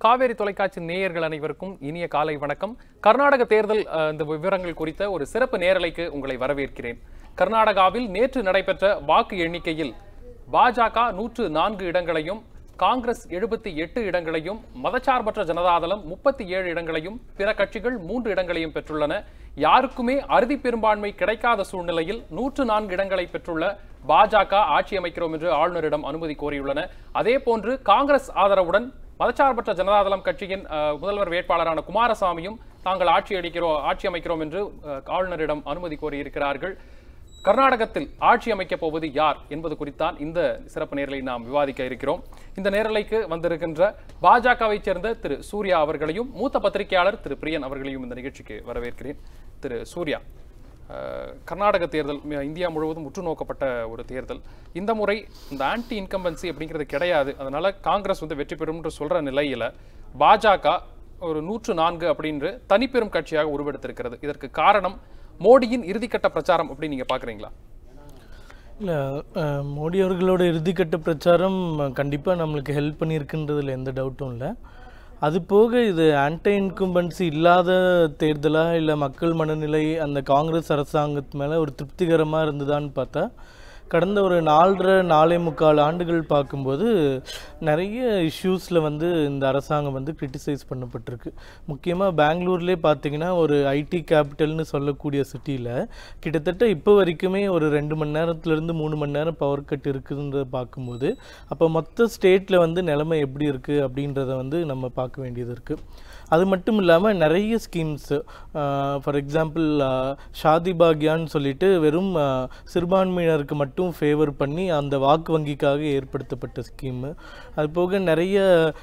காவேரி தொலைக்காட்சி நேயர்கள் அனைவருக்கும் இனிய காலை வணக்கம். கர்நாடக தேர்தல் இந்த விவரங்கள் குறித்த ஒரு சிறப்பு நேரலைக்கு உங்களை வரவேற்கிறேன். கர்நாடகாவில் நேற்று நடைபெற்ற வாக்கு எண்ணிக்கையில் பாஜக 104 இடங்களையும், காங்கிரஸ் 78 இடங்களையும், மதச்சார்பற்ற ஜனதாதளம் 37 இடங்களையும், பிற கட்சிகள் 3 இடங்களையும் பெற்றுள்ளன. யாருக்குமே அறுதி பெரும்பான்மை கிடைக்காத சூழ்நிலையில் 104 இடங்களை பெற்றுள்ள பாஜக ஆட்சி அமைக்கிறோம் என்று ஆளுநரிடம் அனுமதி கோரியுள்ளன. அதே போன்று காங்கிரஸ் ஆதரவுடன் மதச்சார்பற்ற ஜனதாதளம் கட்சியின் முதல்வர் வேட்பாளரான குமாரசாமியும் தாங்கள் ஆட்சி அமைக்கிறோம் என்று ஆளுநரிடம் அனுமதி கோரியிருக்கிறார்கள். கர்நாடகத்தில் ஆட்சி அமைக்கப் போவது யார் என்பது குறித்தான் இந்த சிறப்பு நேரலை நாம் விவாதிக்க இருக்கிறோம். இந்த நேரலைக்கு வந்திருக்கின்ற பாஜகவை சேர்ந்த திரு சூர்யா அவர்களையும் மூத்த பத்திரிகையாளர் திரு பிரியன் அவர்களையும் இந்த நிகழ்ச்சிக்கு வரவேற்கிறேன். திரு சூர்யா, கர்நாடக தேர்தல் இந்தியா முழுவதும் உற்று நோக்கப்பட்ட ஒரு தேர்தல். இந்த முறை இந்த ஆன்டி இன்கம்பன்சி அப்படிங்கிறது கிடையாது, அதனால காங்கிரஸ் வெற்றி பெறும் என்று சொல்ற நிலையில பாஜக ஒரு 104 அப்படின்று தனிப்பெரும் கட்சியாக உருவெடுத்திருக்கிறது. இதற்கு காரணம் மோடியின் இறுதிக்கட்ட பிரச்சாரம் அப்படின்னு நீங்க பாக்குறீங்களா? இல்லை, மோடி அவர்களோட இறுதிக்கட்ட பிரச்சாரம் கண்டிப்பாக நம்மளுக்கு ஹெல்ப் பண்ணியிருக்குன்றதுல எந்த டவுட்டும் இல்லை. அது போக இது ஆன்டி இன்கம்பன்சி இல்லாத தேர்தலா இல்லை மக்கள் மனநிலை அந்த காங்கிரஸ் அரசாங்கத்து மேலே ஒரு திருப்திகரமாக இருந்ததான்னு பார்த்தா கடந்த ஒரு 4.25 ஆண்டுகள் பார்க்கும்போது நிறைய இஷ்யூஸில் இந்த அரசாங்கம் கிரிட்டிசைஸ் பண்ணப்பட்டிருக்கு. முக்கியமாக பெங்களூர்லேயே பார்த்தீங்கன்னா ஒரு ஐடி கேபிட்டல்னு சொல்லக்கூடிய சிட்டியில் கிட்டத்தட்ட இப்போ வரைக்குமே ஒரு 2 மணி நேரத்துலேருந்து 3 மணி நேரம் பவர் கட் இருக்குதுன்றத பார்க்கும்போது அப்போ மொத்த ஸ்டேட்டில் நிலைமை எப்படி இருக்குது அப்படின்றத நம்ம பார்க்க வேண்டியது இருக்குது. அது மட்டும் இல்லாமல் நிறைய ஸ்கீம்ஸு, ஃபார் எக்ஸாம்பிள் ஷாதி பாக்யான்னு சொல்லிட்டு வெறும் சிறுபான்மையினருக்கு மட்டும் ஃபேவர் பண்ணி அந்த வாக்கு வங்கிக்காக ஏற்படுத்தப்பட்ட ஸ்கீமு. அது போக நிறைய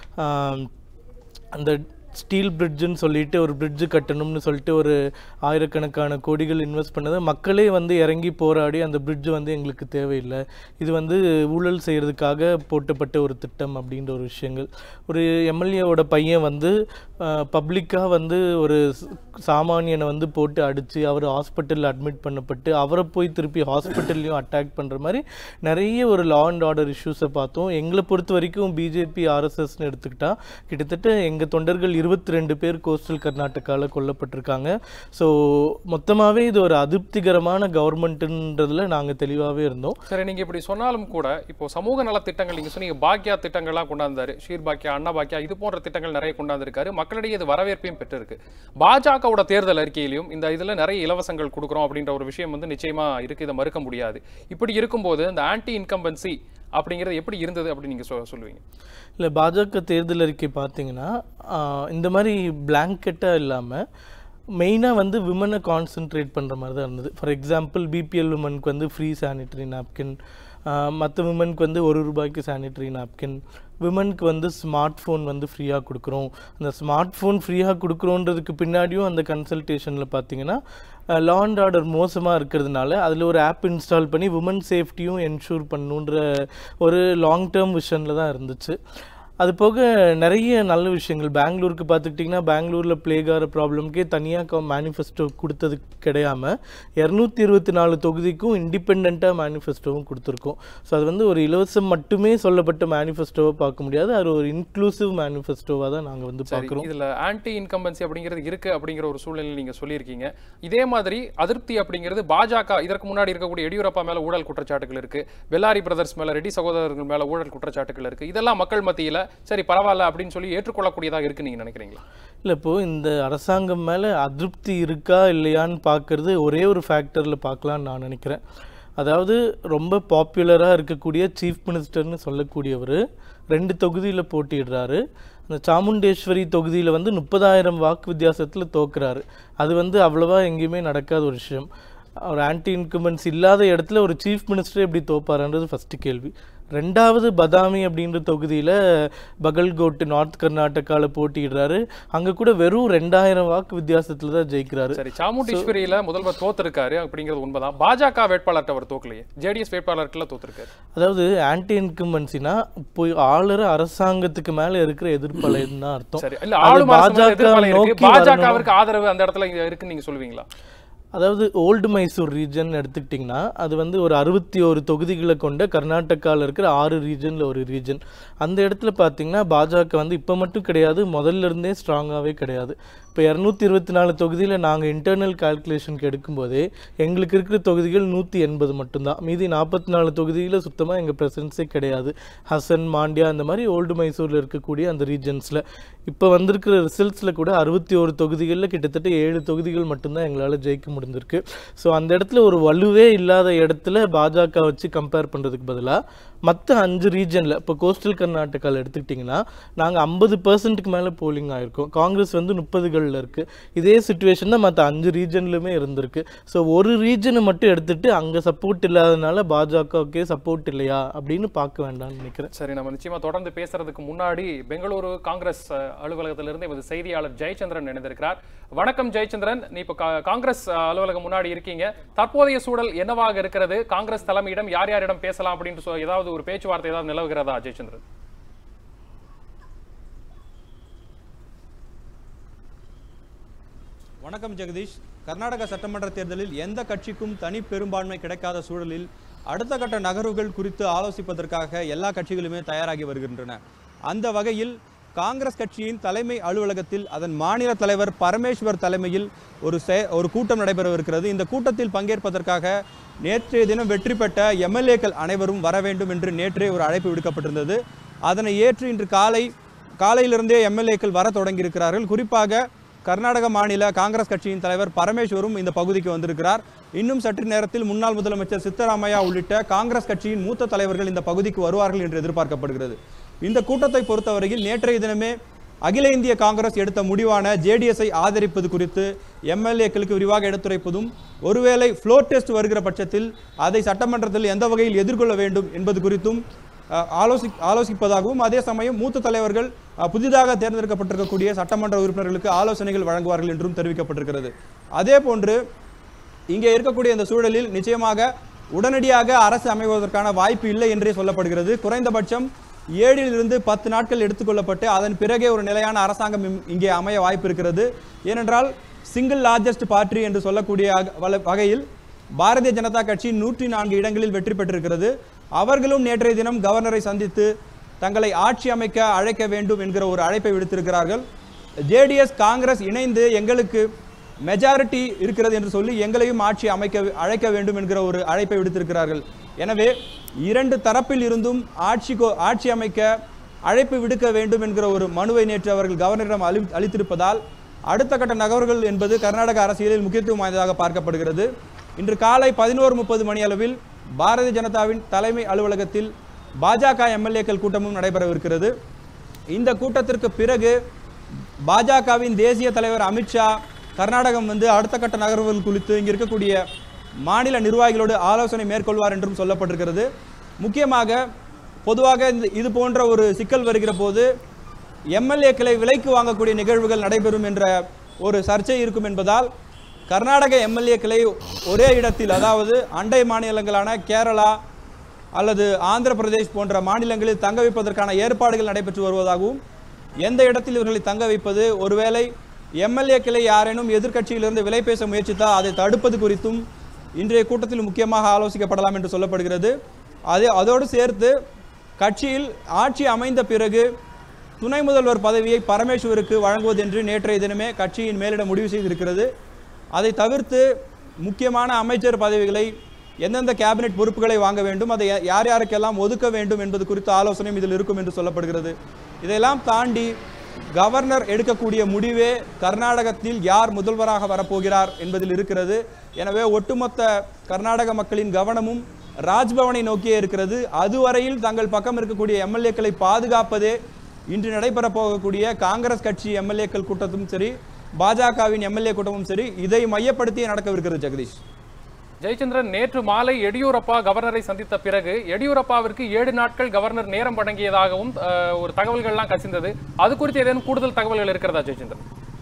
அந்த ஸ்டீல் பிரிட்ஜுன்னு சொல்லிட்டு ஒரு பிரிட்ஜு கட்டணும்னு சொல்லிட்டு ஒரு ஆயிரக்கணக்கான கோடிகள் இன்வெஸ்ட் பண்ணதை மக்களே இறங்கி போராடி அந்த பிரிட்ஜு எங்களுக்கு தேவையில்லை, இது ஊழல் செய்கிறதுக்காக போட்டப்பட்ட ஒரு திட்டம் அப்படின்ற ஒரு விஷயங்கள். ஒரு எம்எல்ஏவோட பையன் பப்ளிக்காக ஒரு சாமானியனை போட்டு அடித்து அவர் ஹாஸ்பிட்டலில் அட்மிட் பண்ணப்பட்டு அவரை போய் திருப்பி ஹாஸ்பிட்டல்லையும் அட்டாக் பண்ணுற மாதிரி நிறைய ஒரு லா அண்ட் ஆர்டர் இஷ்யூஸை பார்த்தோம். எங்களை பொறுத்த வரைக்கும் பிஜேபி ஆர்எஸ்எஸ்ன்னு எடுத்துக்கிட்டால் கிட்டத்தட்ட எங்கள் தொண்டர்கள் 22 பேர் கோஸ்டல் கர்நாடகாவில் கொல்லப்பட்டிருக்காங்க. ஸோ மொத்தமாகவே இது ஒரு அதிருப்திகரமான கவர்மெண்ட்டுன்றதுல நாங்கள் தெளிவாகவே இருந்தோம். சரி, நீங்கள் இப்படி சொன்னாலும் கூட இப்போ சமூக நலத்திட்டங்கள் நீங்கள் சொன்னீங்க, பாக்கியா திட்டங்கள்லாம் கொண்டாந்தாரு, ஷீர் பாக்கியா, அண்ணா பாக்கியா, இது போன்ற திட்டங்கள் நிறைய கொண்டாந்துருக்காரு. மக்களிடையே இது வரவேற்பையும் பெற்றிருக்கு. பாஜகவோட தேர்தல் அறிக்கையிலையும் இந்த இதில் நிறைய இலவசங்கள் கொடுக்குறோம் அப்படின்ற ஒரு விஷயம் நிச்சயமா இருக்கு, இதை மறுக்க முடியாது. இப்படி இருக்கும்போது இந்த ஆன்டி இன்கம்பன்சி அப்படிங்கிறது எப்படி இருந்தது அப்படின்னு நீங்கள் சொல்லுவீங்க? இல்லை, பாஜக தேர்தல் அறிக்கை பார்த்தீங்கன்னா இந்த மாதிரி பிளாங்கெட்டாக இல்லாமல் மெயினாக விமனை கான்சென்ட்ரேட் பண்ணுற மாதிரி தான் இருந்தது. ஃபார் எக்ஸாம்பிள் பிபிஎல் விமனுக்கு ஃப்ரீ சானிட்டரி நாப்கின், மற்ற விமனுக்கு ₹1 சானிட்டரி நாப்கின், விமனுக்கு ஸ்மார்ட் ஃபோன் ஃப்ரீயாக கொடுக்குறோம். அந்த ஸ்மார்ட் ஃபோன் ஃப்ரீயாக கொடுக்குறோன்றதுக்கு பின்னாடியும் அந்த கன்சல்டேஷனில் பார்த்தீங்கன்னா லா அண்ட் ஆர்டர் மோசமாக இருக்கிறதுனால அதில் ஒரு ஆப் இன்ஸ்டால் பண்ணி விமன் சேஃப்டியும் என்ஷூர் பண்ணணுன்ற ஒரு லாங் டேர்ம் விஷனில் தான் இருந்துச்சு. அது போக நிறைய நல்ல விஷயங்கள் பெங்களூருக்கு பார்த்துக்கிட்டிங்கன்னா பெங்களூரில் பிளேகார ப்ராப்ளம்க்கே தனியாக மேனிஃபெஸ்டோ கொடுத்தது கிடையாமல் 224 தொகுதிக்கும் இண்டிபெண்ட்டாக மேனிஃபெஸ்டோவும் கொடுத்துருக்கோம். ஸோ அது ஒரு இலவசம் மட்டுமே சொல்லப்பட்ட மேனிஃபெஸ்டோவை பார்க்க முடியாது, அது ஒரு இன்க்ளூசிவ் மேனிஃபெஸ்டோவாக தான் நாங்கள் பார்க்குறோம். இதில் ஆன்டி இன்கம்பன்சி அப்படிங்கிறது இருக்குது அப்படிங்கிற ஒரு சூழ்நிலையில் நீங்கள் சொல்லியிருக்கீங்க. இதே மாதிரி அதிருப்தி அப்படிங்கிறது பாஜக இதற்கு முன்னாடி இருக்கக்கூடிய எடியூரப்பா மேலே ஊழல் குற்றச்சாட்டுகள் இருக்குது, பெல்லாரி பிரதர்ஸ் மேலே, ரெட்டி சகோதரர்கள் மேலே ஊழல் குற்றச்சாட்டுகள் இருக்குது. இதெல்லாம் மக்கள் மத்தியில் சரி பரவாயில்ல அப்படின்னு சொல்லி ஏற்றுக்கொள்ளக்கூடியதாக இருக்கு நீங்க நினைக்கிறீங்களா? இல்லை, இப்போ இந்த அரசாங்கம் மேலே அதிருப்தி இருக்கா இல்லையான்னு பார்க்கறது ஒரே ஒரு ஃபேக்டரில் பார்க்கலான்னு நான் நினைக்கிறேன். அதாவது ரொம்ப பாப்புலராக இருக்கக்கூடிய சீஃப் மினிஸ்டர்னு சொல்லக்கூடியவர் 2 தொகுதியில் போட்டிடுறாரு. அந்த சாமுண்டேஸ்வரி தொகுதியில் 30,000 வாக்கு வித்தியாசத்தில் தோக்குறாரு. அது அவ்வளோவா எங்கேயுமே நடக்காத ஒரு விஷயம். ஒரு ஆன்டி இன்கம்பன்சி இல்லாத இடத்துல ஒரு சீஃப் மினிஸ்டர் எப்படி தோப்பாருன்றது ஃபஸ்ட்டு கேள்வி. ரெண்டாவது பதாமி அப்படின்ற தொகுதியில் பகல்கோட் நார்த் கர்நாடகாவில் போட்டிடுறாரு. அங்கே கூட வெறும் 2000 வாக்கு வித்தியாசத்தில் தான் ஜெயிக்கிறாரு. சரி, சாமுண்டீஸ்வரியில் முதல்வர் தோத்திருக்காரு அப்படிங்கிறது உண்மைதான். பாஜக வேட்பாளர்கிட்ட அவர் தோக்கலையே, ஜேடிஎஸ் வேட்பாளர்கிட்ட தோத்திருக்காரு. அதாவது ஆன்டி இன்கம்பன்சினா போய் ஆளுற அரசாங்கத்துக்கு மேலே இருக்கிற எதிர்ப்பலைன்னு தான் அர்த்தம். பாஜகவிற்கு ஆதரவு அந்த இடத்துல இருக்குன்னு நீங்க சொல்லுவீங்களா? அதாவது ஓல்டு மைசூர் ரீஜன் எடுத்துக்கிட்டிங்கன்னா அது வந்து ஒரு 61 தொகுதிகளை கொண்ட கர்நாடகாவில் இருக்கிற 6 ரீஜனில் ஒரு ரீஜன். அந்த இடத்துல பார்த்தீங்கன்னா பாஜக வந்து இப்போ மட்டும் கிடையாது, முதல்ல இருந்தே ஸ்ட்ராங்காகவே கிடையாது. இப்போ 224 தொகுதியில் நாங்கள் இன்டர்னல் கால்குலேஷனுக்கு எடுக்கும்போதே எங்களுக்கு இருக்கிற தொகுதிகள் 180 மட்டும்தான். மீதி 44 தொகுதியில் சுத்தமாக எங்கள் ப்ரெசன்ஸே கிடையாது. ஹசன், மாண்டியா அந்த மாதிரி ஓல்டு மைசூரில் இருக்கக்கூடிய அந்த ரீஜன்ஸில் இப்போ வந்திருக்கிற ரிசல்ட்ஸில் கூட 61 தொகுதிகளில் கிட்டத்தட்ட 7 தொகுதிகள் மட்டும்தான் எங்களால் ஜெயிக்க முடிஞ்சிருக்கு. ஸோ அந்த இடத்துல ஒரு வலுவே இல்லாத இடத்துல பாஜக வச்சு கம்பேர் பண்ணுறதுக்கு பதிலாக மற்ற 5 ரீஜனில் இப்போ கோஸ்டல் கர்நாடகாவில் எடுத்துக்கிட்டிங்கன்னா நாங்கள் 50% மேலே போலிங் ஆகிருக்கோம். காங்கிரஸ் வந்து 30களில் இருக்குது. இதே சுச்சுவேஷன் தான் மற்ற 5 ரீஜன்லையுமே இருந்திருக்கு. ஸோ ஒரு ரீஜனை மட்டும் எடுத்துகிட்டு அங்கே சப்போர்ட் இல்லாதனால பாஜகவுக்கே சப்போர்ட் இல்லையா அப்படின்னு பார்க்க வேண்டாம்னு நினைக்கிறேன். சரி, நம்ம நிச்சயமாக தொடர்ந்து பேசுறதுக்கு முன்னாடி பெங்களூரு காங்கிரஸ் அலுவலகத்திலிருந்து எமது செய்தியாளர் ஜெயச்சந்திரன் இணைந்திருக்கிறார். வணக்கம் ஜெயச்சந்திரன், நீ இப்போ காங்கிரஸ் அலுவலகம் முன்னாடி இருக்கீங்க. தற்போதைய சூழல் என்னவாக இருக்கிறது? காங்கிரஸ் தலைமையிடம் யார் யாரிடம் பேசலாம் அப்படின்னு ஏதாவது ஒரு பேச்சுவார்த்தை ஏதாவது நிலவுகிறதா ஜெயச்சந்திரன்? வணக்கம் ஜெகதீஷ். கர்நாடக சட்டமன்ற தேர்தலில் எந்த கட்சிக்கும் தனி பெரும்பான்மை கிடைக்காத சூழலில் அடுத்த கட்ட நகர்வுகள் குறித்து ஆலோசிப்பதற்காக எல்லா கட்சிகளுமே தயாராகி வருகின்றன. அந்த வகையில் காங்கிரஸ் கட்சியின் தலைமை அலுவலகத்தில் அதன் மாநில தலைவர் பரமேஸ்வர் தலைமையில் ஒரு கூட்டம் நடைபெறவிருக்கிறது. இந்த கூட்டத்தில் பங்கேற்பதற்காக நேற்றைய தினம் வெற்றி பெற்ற எம்எல்ஏக்கள் அனைவரும் வர வேண்டும் என்று நேற்றே ஒரு அழைப்பு விடுக்கப்பட்டிருந்தது. அதனை ஏற்று இன்று காலையிலிருந்தே எம்எல்ஏக்கள் வர தொடங்கியிருக்கிறார்கள். குறிப்பாக கர்நாடக மாநில காங்கிரஸ் கட்சியின் தலைவர் பரமேஸ்வரும் இந்த பகுதிக்கு வந்திருக்கிறார். இன்னும் சற்று நேரத்தில் முன்னாள் முதலமைச்சர் சித்தராமையா உள்ளிட்ட காங்கிரஸ் கட்சியின் மூத்த தலைவர்கள் இந்த பகுதிக்கு வருவார்கள் என்று எதிர்பார்க்கப்படுகிறது. இந்த கூட்டத்தை பொறுத்தவரையில் நேற்றைய தினமே அகில இந்திய காங்கிரஸ் எடுத்த முடிவான ஜேடிஎஸ்ஐ ஆதரிப்பது குறித்து எம்எல்ஏக்களுக்கு விரிவாக எடுத்துரைப்பதும், ஒருவேளை ஃப்ளோர் டெஸ்ட் வருகிற பட்சத்தில் அதை சட்டமன்றத்தில் எந்த வகையில் எதிர்கொள்ள வேண்டும் என்பது குறித்தும் ஆலோசிப்பதாகவும், அதே சமயம் மூத்த தலைவர்கள் புதிதாக தேர்ந்தெடுக்கப்பட்டிருக்கக்கூடிய சட்டமன்ற உறுப்பினர்களுக்கு ஆலோசனைகள் வழங்குவார்கள் என்றும் தெரிவிக்கப்பட்டிருக்கிறது. அதே போன்று இங்கே இருக்கக்கூடிய இந்த சூழலில் நிச்சயமாக உடனடியாக அரசு அமைவதற்கான வாய்ப்பு இல்லை என்றே சொல்லப்படுகிறது. குறைந்தபட்சம் 7 to 10 நாட்கள் எடுத்துக்கொள்ளப்பட்டு அதன் பிறகே ஒரு நிலையான அரசாங்கம் இங்கே அமைய வாய்ப்பு இருக்கிறது. ஏனென்றால் சிங்கிள் லார்ஜஸ்ட் பார்ட்டி என்று சொல்லக்கூடிய வகையில் பாரதிய ஜனதா கட்சி 104 இடங்களில் வெற்றி பெற்றிருக்கிறது. அவர்களும் நேற்றைய தினம் கவர்னரை சந்தித்து தங்களை ஆட்சி அமைக்க அழைக்க வேண்டும் என்கிற ஒரு அழைப்பை விடுத்திருக்கிறார்கள். ஜேடிஎஸ் காங்கிரஸ் இணைந்து எங்களுக்கு மெஜாரிட்டி இருக்கிறது என்று சொல்லி எங்களையும் ஆட்சி அழைக்க வேண்டும் என்கிற ஒரு அழைப்பை விடுத்திருக்கிறார்கள். எனவே 2 தரப்பில் இருந்தும் ஆட்சி அமைக்க அழைப்பு விடுக்க வேண்டும் என்கிற ஒரு மனுவை நேற்று அவர்கள் கவர்னரிடம் அளித்திருப்பதால் அடுத்த கட்ட நகர்வுகள் என்பது கர்நாடக அரசியலில் முக்கியத்துவம் வாய்ந்ததாக பார்க்கப்படுகிறது. இன்று காலை 11:30 மணி அளவில் பாரதிய ஜனதாவின் தலைமை அலுவலகத்தில் பாஜக எம்எல்ஏக்கள் கூட்டமும் நடைபெறவிருக்கிறது. இந்த கூட்டத்திற்கு பிறகு பாஜகவின் தேசிய தலைவர் அமித்ஷா கர்நாடகம் வந்து அடுத்த கட்ட நகர்வுகள் குறித்து இங்கு இருக்கக்கூடிய மாநில நிர்வாகிகளோடு ஆலோசனை மேற்கொள்வார் என்றும் சொல்லப்பட்டிருக்கிறது. முக்கியமாக பொதுவாக இது போன்ற ஒரு சிக்கல் வருகிற போது எம்எல்ஏக்களை விலைக்கு வாங்கக்கூடிய நிகழ்வுகள் நடைபெறும் என்ற ஒரு சர்ச்சை இருக்கும் என்பதால் கர்நாடக எம்எல்ஏக்களை ஒரே இடத்தில், அதாவது அண்டை மாநிலங்களான கேரளா அல்லது ஆந்திர பிரதேஷ் போன்ற மாநிலங்களில் தங்க வைப்பதற்கான ஏற்பாடுகள் நடைபெற்று வருவதாகவும், எந்த இடத்தில் இவர்களை தங்க வைப்பது, ஒருவேளை எம்எல்ஏக்களை யாரேனும் எதிர்க்கட்சியிலிருந்து விலை பேச முயற்சித்தால் அதை தடுப்பது குறித்தும் இன்றைய கூட்டத்தில் முக்கியமாக ஆலோசிக்கப்படலாம் என்று சொல்லப்படுகிறது. அதோடு சேர்த்து கட்சியில் ஆட்சி அமைந்த பிறகு துணை முதல்வர் பதவியை பரமேஸ்வருக்கு வழங்குவது என்று நேற்றைய தினமே கட்சியின் மேலிடம் முடிவு செய்திருக்கிறது. அதை தவிர்த்து முக்கியமான அமைச்சர் பதவிகளை, எந்தெந்த கேபினெட் பொறுப்புகளை வாங்க வேண்டும், அதை யார் யாருக்கெல்லாம் ஒதுக்க வேண்டும் என்பது குறித்த ஆலோசனையும் இதில் இருக்கும் என்று சொல்லப்படுகிறது. இதையெல்லாம் தாண்டி கவர்னர் எடுக்கக்கூடிய முடிவே கர்நாடகத்தில் யார் முதல்வராக வரப்போகிறார் என்பதில் இருக்கிறது. எனவே ஒட்டுமொத்த கர்நாடக மக்களின் கவனமும் ராஜ்பவனை நோக்கியே இருக்கிறது. அதுவரையில் தங்கள் பக்கம் இருக்கக்கூடிய எம்எல்ஏக்களை பாதுகாப்பதே இன்று நடைபெறப் போகக்கூடிய காங்கிரஸ் கட்சி எம்எல்ஏக்கள் கூட்டமும் சரி, பாஜகவின் எம்எல்ஏ கூட்டமும் சரி, இதை மையப்படுத்தியே நடக்கவிருக்கிறது. ஜெகதீஷ். ஜெயச்சந்திரன், நேற்று மாலை எடியூரப்பா கவர்னரை சந்தித்த பிறகு எடியூரப்பாவிற்கு 7 நாட்கள் கவர்னர் நேரம் வழங்கியதாகவும் ஒரு தகவல்கள்லாம் கசிந்தது. அது குறித்து ஏதேனும் கூடுதல் தகவல்கள் இருக்கிறதா ஜெயச்சந்திரன்?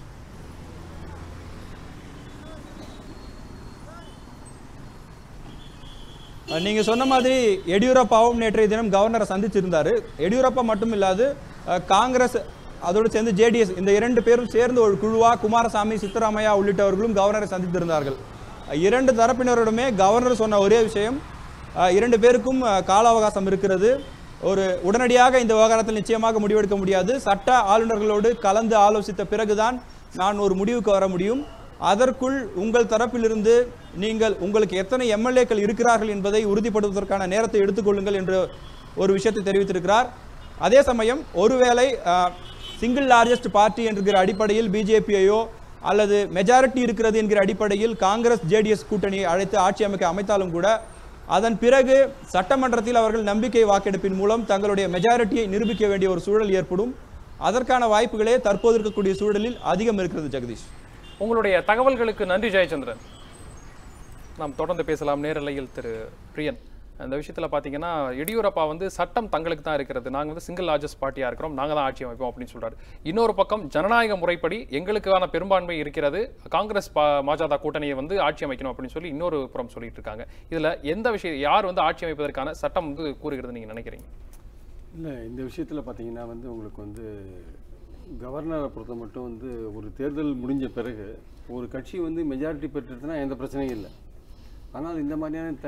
நீங்க சொன்ன மாதிரி எடியூரப்பாவும் நேற்றைய தினம் கவர்னரை சந்திச்சிருந்தாரு. எடியூரப்பா மட்டும் இல்லாது காங்கிரஸ் அதோடு சேர்ந்து ஜேடிஎஸ் இந்த 2 பேரும் சேர்ந்து ஒரு குழுவா குமாரசாமி, சித்தராமையா உள்ளிட்டவர்களும் கவர்னரை சந்தித்திருந்தார்கள். இரண்டு தரப்பினருடமே கவர்னர் சொன்ன ஒரே விஷயம், 2 பேருக்கும் கால அவகாசம் இருக்கிறது, உடனடியாக இந்த விவகாரத்தில் நிச்சயமாக முடிவெடுக்க முடியாது, சட்ட ஆளுநர்களோடு கலந்து ஆலோசித்த பிறகுதான் நான் ஒரு முடிவுக்கு வர முடியும், அதற்குள் உங்கள் தரப்பிலிருந்து உங்களுக்கு எத்தனை எம்எல்ஏக்கள் இருக்கிறார்கள் என்பதை உறுதிப்படுத்துவதற்கான நேரத்தை எடுத்துக்கொள்ளுங்கள் என்று ஒரு விஷயத்தை தெரிவித்திருக்கிறார். அதே சமயம் ஒருவேளை சிங்கிள் லார்ஜஸ்ட் பார்ட்டி என்கிற அடிப்படையில் பிஜேபியையோ அல்லது மெஜாரிட்டி இருக்கிறது என்கிற அடிப்படையில் காங்கிரஸ் ஜேடிஎஸ் கூட்டணியை அழைத்து ஆட்சி அமைத்தாலும் கூட அதன் பிறகு சட்டமன்றத்தில் அவர்கள் நம்பிக்கை வாக்கெடுப்பின் மூலம் தங்களுடைய மெஜாரிட்டியை நிரூபிக்க வேண்டிய ஒரு சூழல் ஏற்படும். அதற்கான வாய்ப்புகளே தற்போது இருக்கக்கூடிய சூழலில் அதிகம் இருக்கிறது. ஜெகதீஷ், உங்களுடைய தகவல்களுக்கு நன்றி ஜெயச்சந்திரன். நாம் தொடர்ந்து பேசலாம். நேரலையில் திரு பிரியன், அந்த விஷயத்தில் பார்த்தீங்கன்னா எடியூரப்பா சட்டம் தங்களுக்கு தான் இருக்கிறது, நாங்கள் சிங்கிள் லார்ஜஸ்ட் பார்ட்டியாக இருக்கிறோம், நாங்கள் தான் ஆட்சி அமைப்போம் அப்படின்னு சொல்றாரு. இன்னொரு பக்கம் ஜனநாயக முறைப்படி எங்களுக்கான பெரும்பான்மை இருக்கிறது, காங்கிரஸ் பாஜக கூட்டணியை ஆட்சி அமைக்கணும் அப்படின்னு சொல்லி இன்னொரு புறம் சொல்லிட்டு இருக்காங்க. இதில் எந்த விஷயம் யார் ஆட்சி அமைப்பதற்கான சட்டம் கூறுகிறது நீங்கள் நினைக்கிறீங்க? இல்லை, இந்த விஷயத்தில் பார்த்தீங்கன்னா உங்களுக்கு கவர்னரை பொறுத்த மட்டும் ஒரு தேர்தல் முடிஞ்ச பிறகு ஒரு கட்சி மெஜாரிட்டி பெற்றுதுன்னா எந்த பிரச்சனையும் இல்லை. ஆனால் இந்த மாதிரியான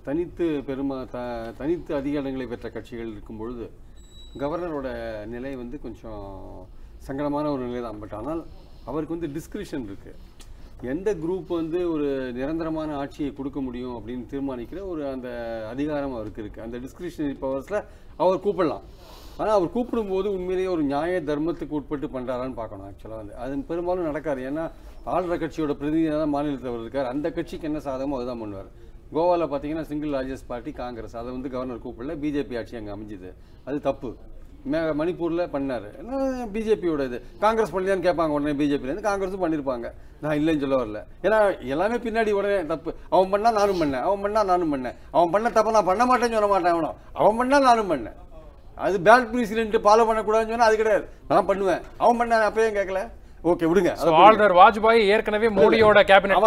தனித்து அதிக இடங்களை பெற்ற கட்சிகள் இருக்கும் பொழுது கவர்னரோட நிலை கொஞ்சம் சங்கடமான ஒரு நிலை தான். பட் ஆனால் அவருக்கு டிஸ்கிரிப்ஷன் இருக்குது, எந்த குரூப் ஒரு நிரந்தரமான ஆட்சியை கொடுக்க முடியும் அப்படின்னு தீர்மானிக்கிற அந்த அதிகாரம் அவருக்கு இருக்குது. அந்த டிஸ்கிரிப்ஷனரி பவர்ஸில் அவர் கூப்பிடலாம். ஆனால் அவர் கூப்பிடும்போது உண்மையிலேயே ஒரு நியாய தர்மத்துக்கு உட்பட்டு பண்ணுறாரான்னு பார்க்கணும். ஆக்சுவலாக அது பெரும்பாலும் நடக்காது. ஏன்னா ஆளுற கட்சியோட பிரதிநிதியாக தான் மாநிலத்தில் இருக்கார், அந்த கட்சிக்கு என்ன சாதகமோ அதுதான் பண்ணுவார். கோவாவில் பார்த்தீங்கன்னா சிங்கிள் லார்ஜஸ்ட் பார்ட்டி காங்கிரஸ், அதை கவர்னர் கூப்பிடல, பிஜேபி ஆட்சி அங்கே அமைஞ்சுது, அது தப்பு. மணிப்பூரில் பண்ணார், ஏன்னா பிஜேபியோட இது. காங்கிரஸ் பண்ணிதான்னு கேட்பாங்க, உடனே பிஜேபியிலேருந்து காங்கிரஸும் பண்ணியிருப்பாங்க, நான் இல்லைன்னு சொல்ல வரல. ஏன்னா எல்லாமே பின்னாடி உடனே தப்பு, அவன் பண்ணால் நானும் பண்ணேன், அவன் பண்ணால் நானும் பண்ணேன், அவன் பண்ண தப்ப நான் பண்ண மாட்டேன்னு சொல்ல மாட்டேன், அவன் பண்ணால் நானும் பண்ணேன். அது பேட் பிரசிடென்ட் ஃபாலோ பண்ணக்கூடாதுன்னு சொன்னால் அது கிடையாது, நான் பண்ணுவேன், அவன் பண்ண அப்பயே கேட்கல, ஓகே விடுங்க. ஆளுநர் வாஜ்பாய் ஏற்கனவே மோடியோட கேபினெட்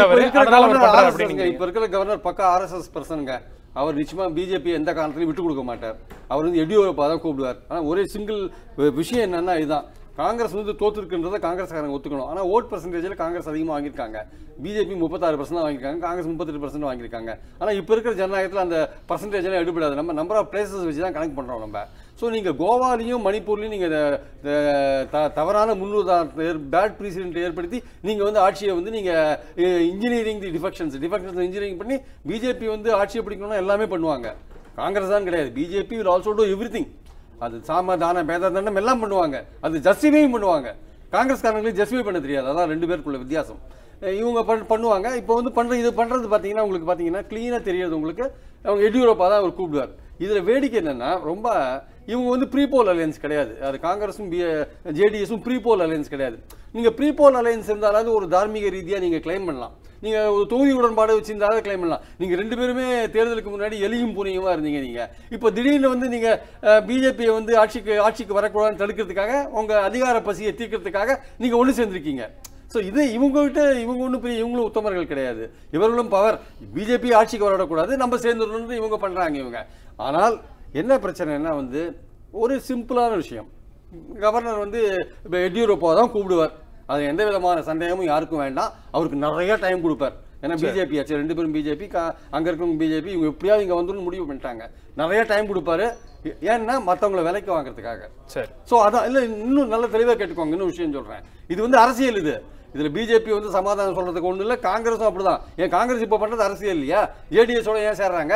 இப்ப இருக்கிற கவர்னர் பக்கா RSS பர்சனுங்க, அவர் நிச்சயமா பிஜேபி எந்த காரணத்திலையும் விட்டு கொடுக்க மாட்டார். அவர் எடியூரப்பா தான் கூப்பிடுவார். ஆனால் ஒரே சிங்கிள் விஷயம் என்னன்னா இதுதான், காங்கிரஸ் தோத்துருக்குன்றதை காங்கிரஸ்காரங்க ஒத்துக்கணும். ஆனால் ஓட் பர்சன்டேஜில் காங்கிரஸ் அதிகமாக வாங்கியிருக்காங்க, பிஜேபி 36% தான் வாங்கியிருக்காங்க, காங்கிரஸ் 38% வாங்கியிருக்காங்க. ஆனால் இப்போ இருக்கிற ஜனநாயகத்தில் அந்த பர்சன்டேஜ்லாம் எடுபடாது, நம்ம நம்பர் ஆஃப் பிளேசஸ் வச்சு தான் கனெக்ட் பண்ணுறோம் நம்ம. ஸோ நீங்கள் கோவாலையும் மணிப்பூர்லையும் நீங்கள் தவறான முன்னுதாரணத்தை பேட் ப்ரீசிடென்ட் ஏற்படுத்தி நீங்கள் ஆட்சியை நீங்கள் இன்ஜினியரிங் டிஃபெக்ஷன்ஸ் இன்ஜினியரிங் பண்ணி பிஜேபி ஆட்சியை பிடிக்கணும்னா எல்லாமே பண்ணுவாங்க. காங்கிரஸ் தான் கிடையாது, BJP will also do everything. அது சாமதான பேத தண்டம் எல்லாம் பண்ணுவாங்க, அது ஜஸ்டிஃபையும் பண்ணுவாங்க. காங்கிரஸ்காரங்களுக்கு ஜஸ்டிஃபை பண்ண தெரியாது, அதான் 2 பேருக்குள்ள வித்தியாசம். இவங்க பண்ணுவாங்க. இப்போ இது பண்ணுறது பார்த்தீங்கன்னா உங்களுக்கு பார்த்தீங்கன்னா க்ளீனாக தெரியாது உங்களுக்கு, அவங்க எடியூரப்பா தான் அவர் கூப்பிடுவார். இதில் வேடிக்கை என்னென்னா ரொம்ப இவங்க ப்ரீபோல் அலையன்ஸ் கிடையாது, அது காங்கிரஸும் ஜேடிஎஸும் ப்ரீபோல் அலையன்ஸ் கிடையாது. நீங்கள் ப்ரீபோல் அலையன்ஸ் இருந்தாலாவது ஒரு தார்மீக ரீதியாக நீங்கள் கிளைம் பண்ணலாம், நீங்கள் ஒரு தொகுதி உடன்பாடு வச்சிருந்தாலும் கிளைம் பண்ணலாம். நீங்கள் 2 பேருமே தேர்தலுக்கு முன்னாடி எலியும் பூனையுமா இருந்தீங்க. நீங்கள் இப்போ திடீர்னு நீங்கள் பிஜேபியை ஆட்சிக்கு வரக்கூடாதுன்னு தடுக்கிறதுக்காக, உங்கள் அதிகார பசியை தீர்க்கிறதுக்காக நீங்கள் ஒன்று சேர்ந்துருக்கீங்க. ஸோ இது இவங்க ஒன்றும் பெரிய இவங்களும் உத்தமர்கள் கிடையாது, இவர்களும் பவர். பிஜேபி ஆட்சிக்கு வரக்கூடாது, நம்ம சேர்ந்துடணும்னு இவங்க பண்ணுறாங்க இவங்க. ஆனால் என்ன பிரச்சனைனா ஒரு சிம்பிளான விஷயம், கவர்னர் இப்போ எடியூரப்பா தான் கூப்பிடுவார், அது எந்த விதமான சந்தேகமும் யாருக்கும் வேண்டாம். அவருக்கு நிறைய டைம் கொடுப்பார், ஏன்னா பிஜேபி ஆச்சு, 2 பேரும் பிஜேபி, அங்கே இருக்கிறவங்க பிஜேபி, இவங்க எப்படியாவது இங்கே வந்துடும் முடிவு பண்ணிட்டாங்க. நிறைய டைம் கொடுப்பாரு, ஏன்னா மற்றவங்களை விலைக்கு வாங்குறதுக்காக. சரி, ஸோ அதான் இல்லை, இன்னும் நல்ல தெளிவாக கேட்டுக்கோங்க. இன்னும் விஷயம் சொல்கிறேன், இது அரசியல். இதுல பிஜேபி சமாதானம் சொல்றதுக்கு ஒண்ணு இல்ல, காங்கிரஸும் அப்படிதான். ஏன் காங்கிரஸ் இப்ப பண்றது அரசியல் இல்லையா? ஜேடிஎஸோட ஏன் சேர்றாங்க?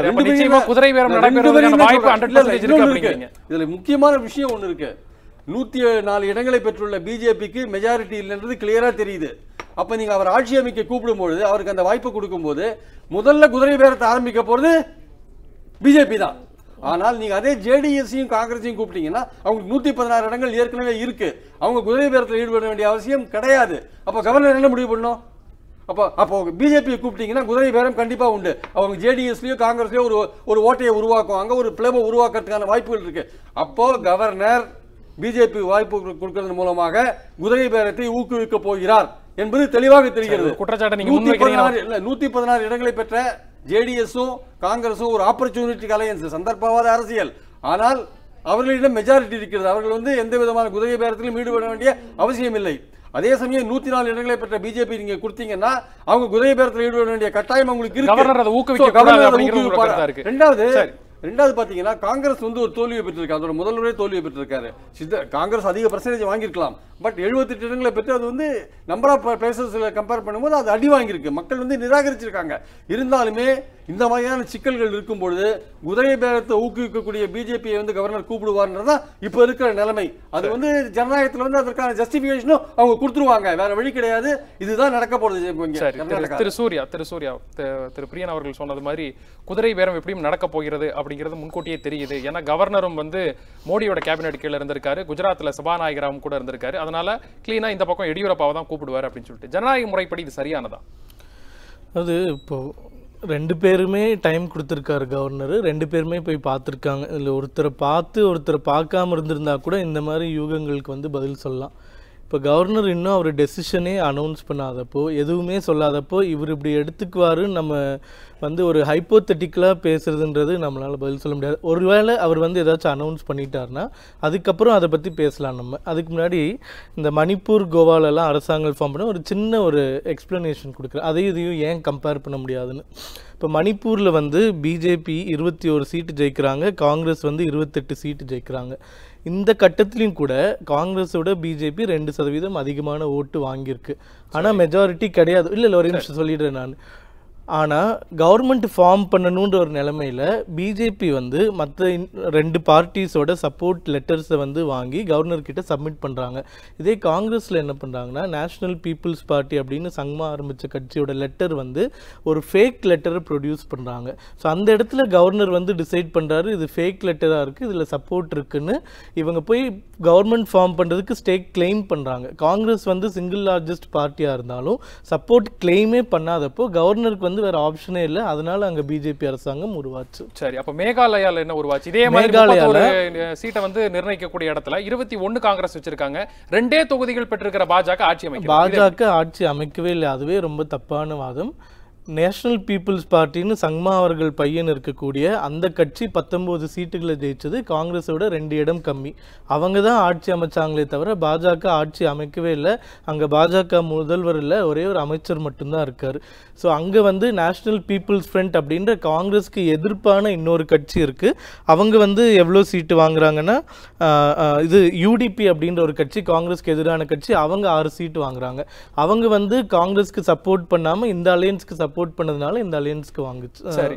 இதுல முக்கியமான விஷயம் ஒண்ணு இருக்கு, 104 இடங்களை பெற்றுள்ள பிஜேபிக்கு மெஜாரிட்டி இல்லைன்றது கிளியரா தெரியுது. அப்ப நீங்க அவர் ஆட்சி அமைக்க கூப்பிடும்போது, அவருக்கு அந்த வாய்ப்பு கொடுக்கும் போது முதல்ல குதிரை பேரத்தை ஆரம்பிக்க போறது பிஜேபி தான். ஆனால் நீங்க அதே ஜேடிஎஸையும் காங்கிரஸையும் கூப்பிட்டீங்கன்னா அவங்களுக்கு 116 இடங்கள் ஏற்கனவே இருக்கு, அவங்க குதிரை பேரத்தில் ஈடுபட வேண்டிய அவசியம் கிடையாது. அப்ப கவர்னர் என்ன முடிவு பண்ணும்? அப்போ பிஜேபியை கூப்பிட்டீங்கன்னா குதிரை பேரம் கண்டிப்பா உண்டு. அவங்க ஜேடிஎஸ்லயோ காங்கிரஸ்லயோ ஒரு ஓட்டையை உருவாக்குவாங்க, ஒரு பிளவை உருவாக்குறதுக்கான வாய்ப்புகள் இருக்கு. அப்போ கவர்னர் பிஜேபி வாய்ப்பு கொடுக்கறதன் மூலமாக குதிரை பேரத்தை ஊக்குவிக்க போகிறார் என்பது தெளிவாக தெரிகிறது. 116 இடங்களை பெற்ற ஜேடிஎஸும் காங்கிரஸும் ஒரு ஆப்பர்ச்சுனிட்டி அலையன்ஸ், சந்தர்ப்பவாத அரசியல். ஆனால் அவர்களிடம் மெஜாரிட்டி இருக்கிறது, அவர்கள் எந்த விதமான குதிரை பேரத்திலும் ஈடுபட வேண்டிய அவசியம் இல்லை. அதே சமயம் 104 இடங்களை பெற்ற பிஜேபி நீங்க கொடுத்தீங்கன்னா அவங்க குதிரை பேரத்தில் ஈடுபட வேண்டிய கட்டாயம் உங்களுக்கு இருக்கு. கவர்னர் அதை ஊக்குவிக்க கூடாது அப்படிங்கிறது ஒரு கருத்தா இருக்கு. ரெண்டாவது பாத்தீங்கன்னா காங்கிரஸ் வந்து ஒரு தோல்வியை பெற்றிருக்காரு, அதோட முதல்வரே தோல்வியை பெற்றிருக்காரு. காங்கிரஸ் அதிக பர்சன்டேஜ் வாங்கியிருக்கலாம், பட் 78 இடங்களை பெற்று அது வந்து நம்பர் ஆஃப் பிளேசஸ்ல கம்பேர் பண்ணும்போது அது அடி வாங்கியிருக்கு. மக்கள் வந்து நிராகரிச்சிருக்காங்க. இருந்தாலுமே இந்த மாதிரியான சிக்கல்கள் இருக்கும்பொழுது குதிரை பேரத்தை ஊக்குவிக்கக்கூடிய பிஜேபியை வந்து கவர்னர் கூப்பிடுவார்ன்றதான் இப்ப இருக்கிற நிலைமை. அது வந்து ஜனநாயகத்துல வந்து அதற்கான ஜஸ்டிபிகேஷனும் அவங்க கொடுத்துருவாங்க, வேற வழி கிடையாது. இதுதான் நடக்க போறது. திரு சூர்யா திரு பிரியன் அவர்கள் சொன்னது மாதிரி குதிரை பேரம் எப்படியும் நடக்க போகிறது அப்படிங்கிறது முன்கூட்டியே தெரியுது. ஏன்னா கவர்னரும் வந்து மோடியோட கேபினெட் கீழே இருந்திருக்காரு, குஜராத்ல சபாநாயகராகவும் கூட இருந்திருக்காரு. அதனால கிளீனா இந்த பக்கம் எடியூரப்பாவை தான் கூப்பிடுவார் அப்படின்னு சொல்லிட்டு ஜனநாயக முறைப்படி இது சரியானதா? அது இப்போ 2 பேருமே டைம் கொடுத்துருக்காரு கவர்னர், 2 பேருமே போய் பார்த்துருக்காங்க. இதில் ஒருத்தரை பார்த்து ஒருத்தரை பார்க்காம இருந்திருந்தா கூட இந்த மாதிரி யூகங்களுக்கு வந்து பதில் சொல்லலாம். இப்போ கவர்னர் இன்னும் அவர் டெசிஷனே அனௌன்ஸ் பண்ணாதப்போ, எதுவுமே சொல்லாதப்போ இவர் இப்படி எடுத்துக்குவாருன்னு நம்ம வந்து ஒரு ஹைப்போத்தட்டிக்கலாக பேசுறதுன்றது நம்மளால் பதில் சொல்ல முடியாது. ஒருவேளை அவர் வந்து ஏதாச்சும் அனௌன்ஸ் பண்ணிட்டாருன்னா அதுக்கப்புறம் அதை பற்றி பேசலாம். நம்ம அதுக்கு முன்னாடி இந்த மணிப்பூர் கோவாலெல்லாம் அரசாங்கம் ஃபார்ம் பண்ண ஒரு சின்ன ஒரு எக்ஸ்ப்ளனேஷன் கொடுக்குறேன். அதையும் இதையும் ஏன் கம்பேர் பண்ண முடியாதுன்னு. இப்போ மணிப்பூரில் வந்து பிஜேபி 21 சீட்டு ஜெயிக்கிறாங்க, காங்கிரஸ் வந்து 28 சீட்டு ஜெயிக்கிறாங்க. இந்த கட்டத்திலையும் கூட காங்கிரஸோட பிஜேபி 2% அதிகமான ஓட்டு வாங்கியிருக்கு. ஆனால் மெஜாரிட்டி கிடையாது. இல்லை ஒரு நிமிஷம் சொல்லிடுறேன் நான். ஆனால் கவர்மெண்ட் ஃபார்ம் பண்ணணுன்ற ஒரு நிலைமையில் பிஜேபி வந்து மற்ற 2 பார்ட்டிஸோட சப்போர்ட் லெட்டர்ஸை வந்து வாங்கி கவர்னர்கிட்ட சப்மிட் பண்ணுறாங்க. இதே காங்கிரஸில் என்ன பண்ணுறாங்கன்னா நேஷ்னல் பீப்புள்ஸ் பார்ட்டி அப்படின்னு சங்மா ஆரம்பித்த கட்சியோட லெட்டர் வந்து ஒரு ஃபேக் லெட்டரை ப்ரொடியூஸ் பண்ணுறாங்க. ஸோ அந்த இடத்துல கவர்னர் வந்து டிசைட் பண்ணுறாரு இது ஃபேக் லெட்டராக இருக்குது, இதில் சப்போர்ட் இருக்குன்னு. இவங்க போய் கவர்மெண்ட் ஃபார்ம் பண்ணுறதுக்கு ஸ்டேக் கிளைம் பண்ணுறாங்க. காங்கிரஸ் வந்து சிங்கிள் லார்ஜஸ்ட் பார்ட்டியாக இருந்தாலும் சப்போர்ட் கிளைமே பண்ணாதப்போ கவர்னருக்கு வந்து வேற ஆப்ஷனே இல்லை. அதனால அங்க பிஜேபி அரசாங்கம் உருவாச்சு. சரி, அப்ப மேகாலயால என்ன உருவாச்சு? இதே மாதிரி ஒரு சீட்டை வந்து நிர்ணயிக்கக்கூடிய இடத்துல 21 காங்கிரஸ் வச்சிருக்காங்க. 2 தொகுதிகள் பெற்றிருக்கிற பாஜக ஆட்சி அமைக்கவே இல்லை. அதுவே ரொம்ப தப்பான வாதம். நேஷனல் பீப்புள்ஸ் பார்ட்டின்னு சங்மா அவர்கள் பையன் இருக்கக்கூடிய அந்த கட்சி 19 சீட்டுகளை ஜெயிச்சது, காங்கிரஸோட 2 இடம் கம்மி. அவங்க தான் ஆட்சி அமைச்சாங்களே தவிர பாஜக ஆட்சி அமைக்கவே இல்லை. அங்கே பாஜக முதல்வர் இல்லை, ஒரே ஒரு அமைச்சர் மட்டும்தான் இருக்கார். ஸோ அங்கே வந்து நேஷனல் பீப்புள்ஸ் ஃப்ரண்ட் அப்படின்ற காங்கிரஸ்க்கு எதிர்ப்பான இன்னொரு கட்சி இருக்குது. அவங்க வந்து எவ்வளோ சீட்டு வாங்குறாங்கன்னா, இது யூடிபி அப்படின்ற ஒரு கட்சி, காங்கிரஸ்க்கு எதிரான கட்சி, அவங்க 6 சீட்டு வாங்குறாங்க. அவங்க வந்து காங்கிரஸ்க்கு சப்போர்ட் பண்ணாமல் இந்த அலையன்ஸ்க்கு சப்போர்ட் பண்ணதுனால இந்த அலையன்ஸ்க்கு வாங்குச்சு. சரி,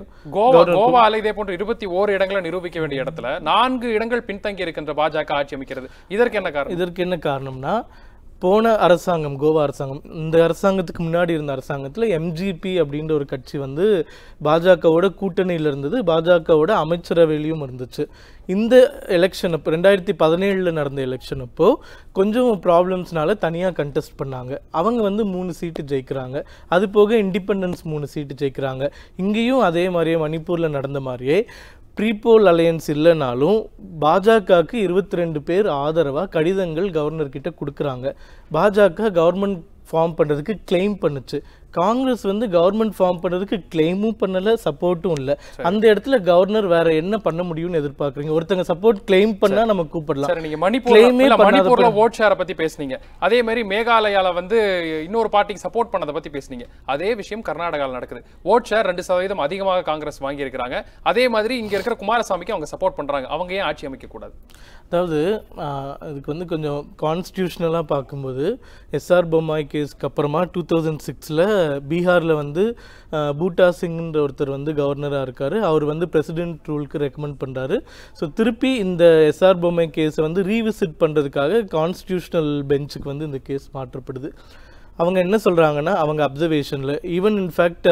கோவால இதே போன்ற 21 இடங்களை நிரூபிக்க வேண்டிய இடத்துல 4 இடங்கள் பின்தங்கி இருக்கின்ற பாஜக ஆட்சி அமைக்கிறது. இதற்கு என்ன காரணம்? இதற்கு என்ன காரணம்னா, போன அரசாங்கம், கோவா அரசாங்கம், இந்த அரசாங்கத்துக்கு முன்னாடி இருந்த அரசாங்கத்தில் எம்ஜிபி அப்படின்ற ஒரு கட்சி வந்து பாஜகவோட கூட்டணியில் இருந்தது, பாஜகவோட அமைச்சரவையிலையும் இருந்துச்சு. இந்த எலெக்ஷன் அப்போ 2017 நடந்த எலெக்ஷன் அப்போ கொஞ்சம் ப்ராப்ளம்ஸ்னால தனியாக கண்டெஸ்ட் பண்ணாங்க. அவங்க வந்து 3 சீட்டு ஜெயிக்கிறாங்க. அது போக இண்டிபெண்டன்ஸ் 3 சீட்டு ஜெயிக்கிறாங்க. இங்கேயும் அதே மாதிரியே மணிப்பூரில் நடந்த மாதிரியே ப்ரீபோல் அலையன்ஸ் இல்லைனாலும் பாஜகவுக்கு 22 பேர் ஆதரவாக கடிதங்கள் கவர்னர்கிட்ட கொடுக்குறாங்க. பாஜக கவர்மெண்ட் ஃபார்ம் பண்ணுறதுக்கு கிளைம் பண்ணுச்சு. காங்கிரஸ் வந்து கவர்மெண்ட் ஃபார்ம் பண்ணுறதுக்கு கிளைமும் பண்ணலை, சப்போர்ட்டும் இல்லை. அந்த இடத்துல கவர்னர் வேற என்ன பண்ண முடியும்னு எதிர்பார்க்குறீங்க? ஒருத்தங்க சப்போர்ட் கிளைம் பண்ணா நம்ம கூப்பிடலாம். நீங்க மணிப்பூர்ல வோட் ஷேரை பத்தி பேசுனீங்க, அதே மாதிரி மேகாலயால வந்து இன்னொரு பார்ட்டிக்கு சப்போர்ட் பண்ணதை பத்தி பேசுனீங்க. அதே விஷயம் கர்நாடகாவில் நடக்குது. வோட் ஷேர் 2% அதிகமாக காங்கிரஸ் வாங்கி இருக்கிறாங்க. அதே மாதிரி இங்க இருக்கிற குமாரசாமிக்கு அவங்க சப்போர்ட் பண்றாங்க. அவங்க ஏன் ஆட்சி அமைக்க கூடாது? அதாவது அதுக்கு வந்து கொஞ்சம் கான்ஸ்டியூஷனலாக பார்க்கும்போது எஸ்ஆர் பொம்மாய் கேஸ்க்கு அப்புறமா 2006 பீகாரில் வந்து பூட்டா சிங்ன்ற ஒருத்தர் வந்து கவர்னராக இருக்கார். அவர் வந்து பிரசிடென்ட் ரூலுக்கு ரெக்கமெண்ட் பண்ணுறாரு. ஸோ திருப்பி இந்த எஸ்ஆர் பொம்மை கேஸை வந்து ரீவிசிட் பண்ணுறதுக்காக கான்ஸ்டியூஷனல் பெஞ்சுக்கு வந்து இந்த கேஸ் மாற்றப்படுது. அவங்க என்ன சொல்கிறாங்கன்னா, அவங்க அப்சர்வேஷனில் ஈவன் இன்ஃபேக்ட்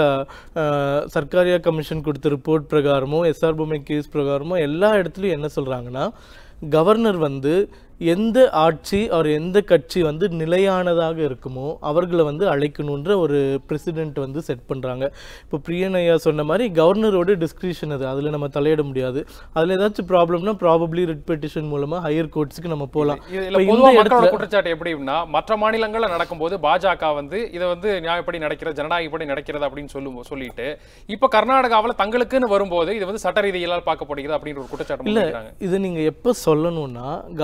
சர்க்காரியா கமிஷன் கொடுத்த ரிப்போர்ட் பிரகாரமும் எஸ்ஆர் பொம்மை கேஸ் பிரகாரமும் எல்லா இடத்துலையும் என்ன சொல்கிறாங்கன்னா, கவர்னர் வந்து எந்த ஆட்சி அவர் எந்த கட்சி வந்து நிலையானதாக இருக்குமோ அவர்களை வந்து அழைக்கணுன்ற ஒரு பிரசிடென்ட் வந்து செட் பண்ணுறாங்க. இப்போ பிரியன் ஐயா சொன்ன மாதிரி கவர்னரோட டிஸ்கிரிப்ஷன் அது, அதில் நம்ம தலையிட முடியாது. அதில் ஏதாச்சும் ப்ராப்ளம்னா ப்ராபப்ளி ரிட் பெட்டிஷன் மூலமாக ஹையர் கோர்ட்ஸுக்கு நம்ம போகலாம். குற்றச்சாட்டு எப்படின்னா, மற்ற மாநிலங்களில் நடக்கும்போது பாஜக வந்து இதை வந்து நியாயப்படி நடக்கிறது, ஜனநாயகப்படி நடக்கிறது அப்படின்னு சொல்லிட்டு இப்போ கர்நாடகாவில் தங்களுக்குன்னு வரும்போது இது வந்து சட்ட ரீதியிலால் பார்க்கப்படுகிறது அப்படின்ற ஒரு குற்றச்சாட்டு. இல்லை, இது நீங்கள் எப்போ சொல்லணும்னா கவர்னர்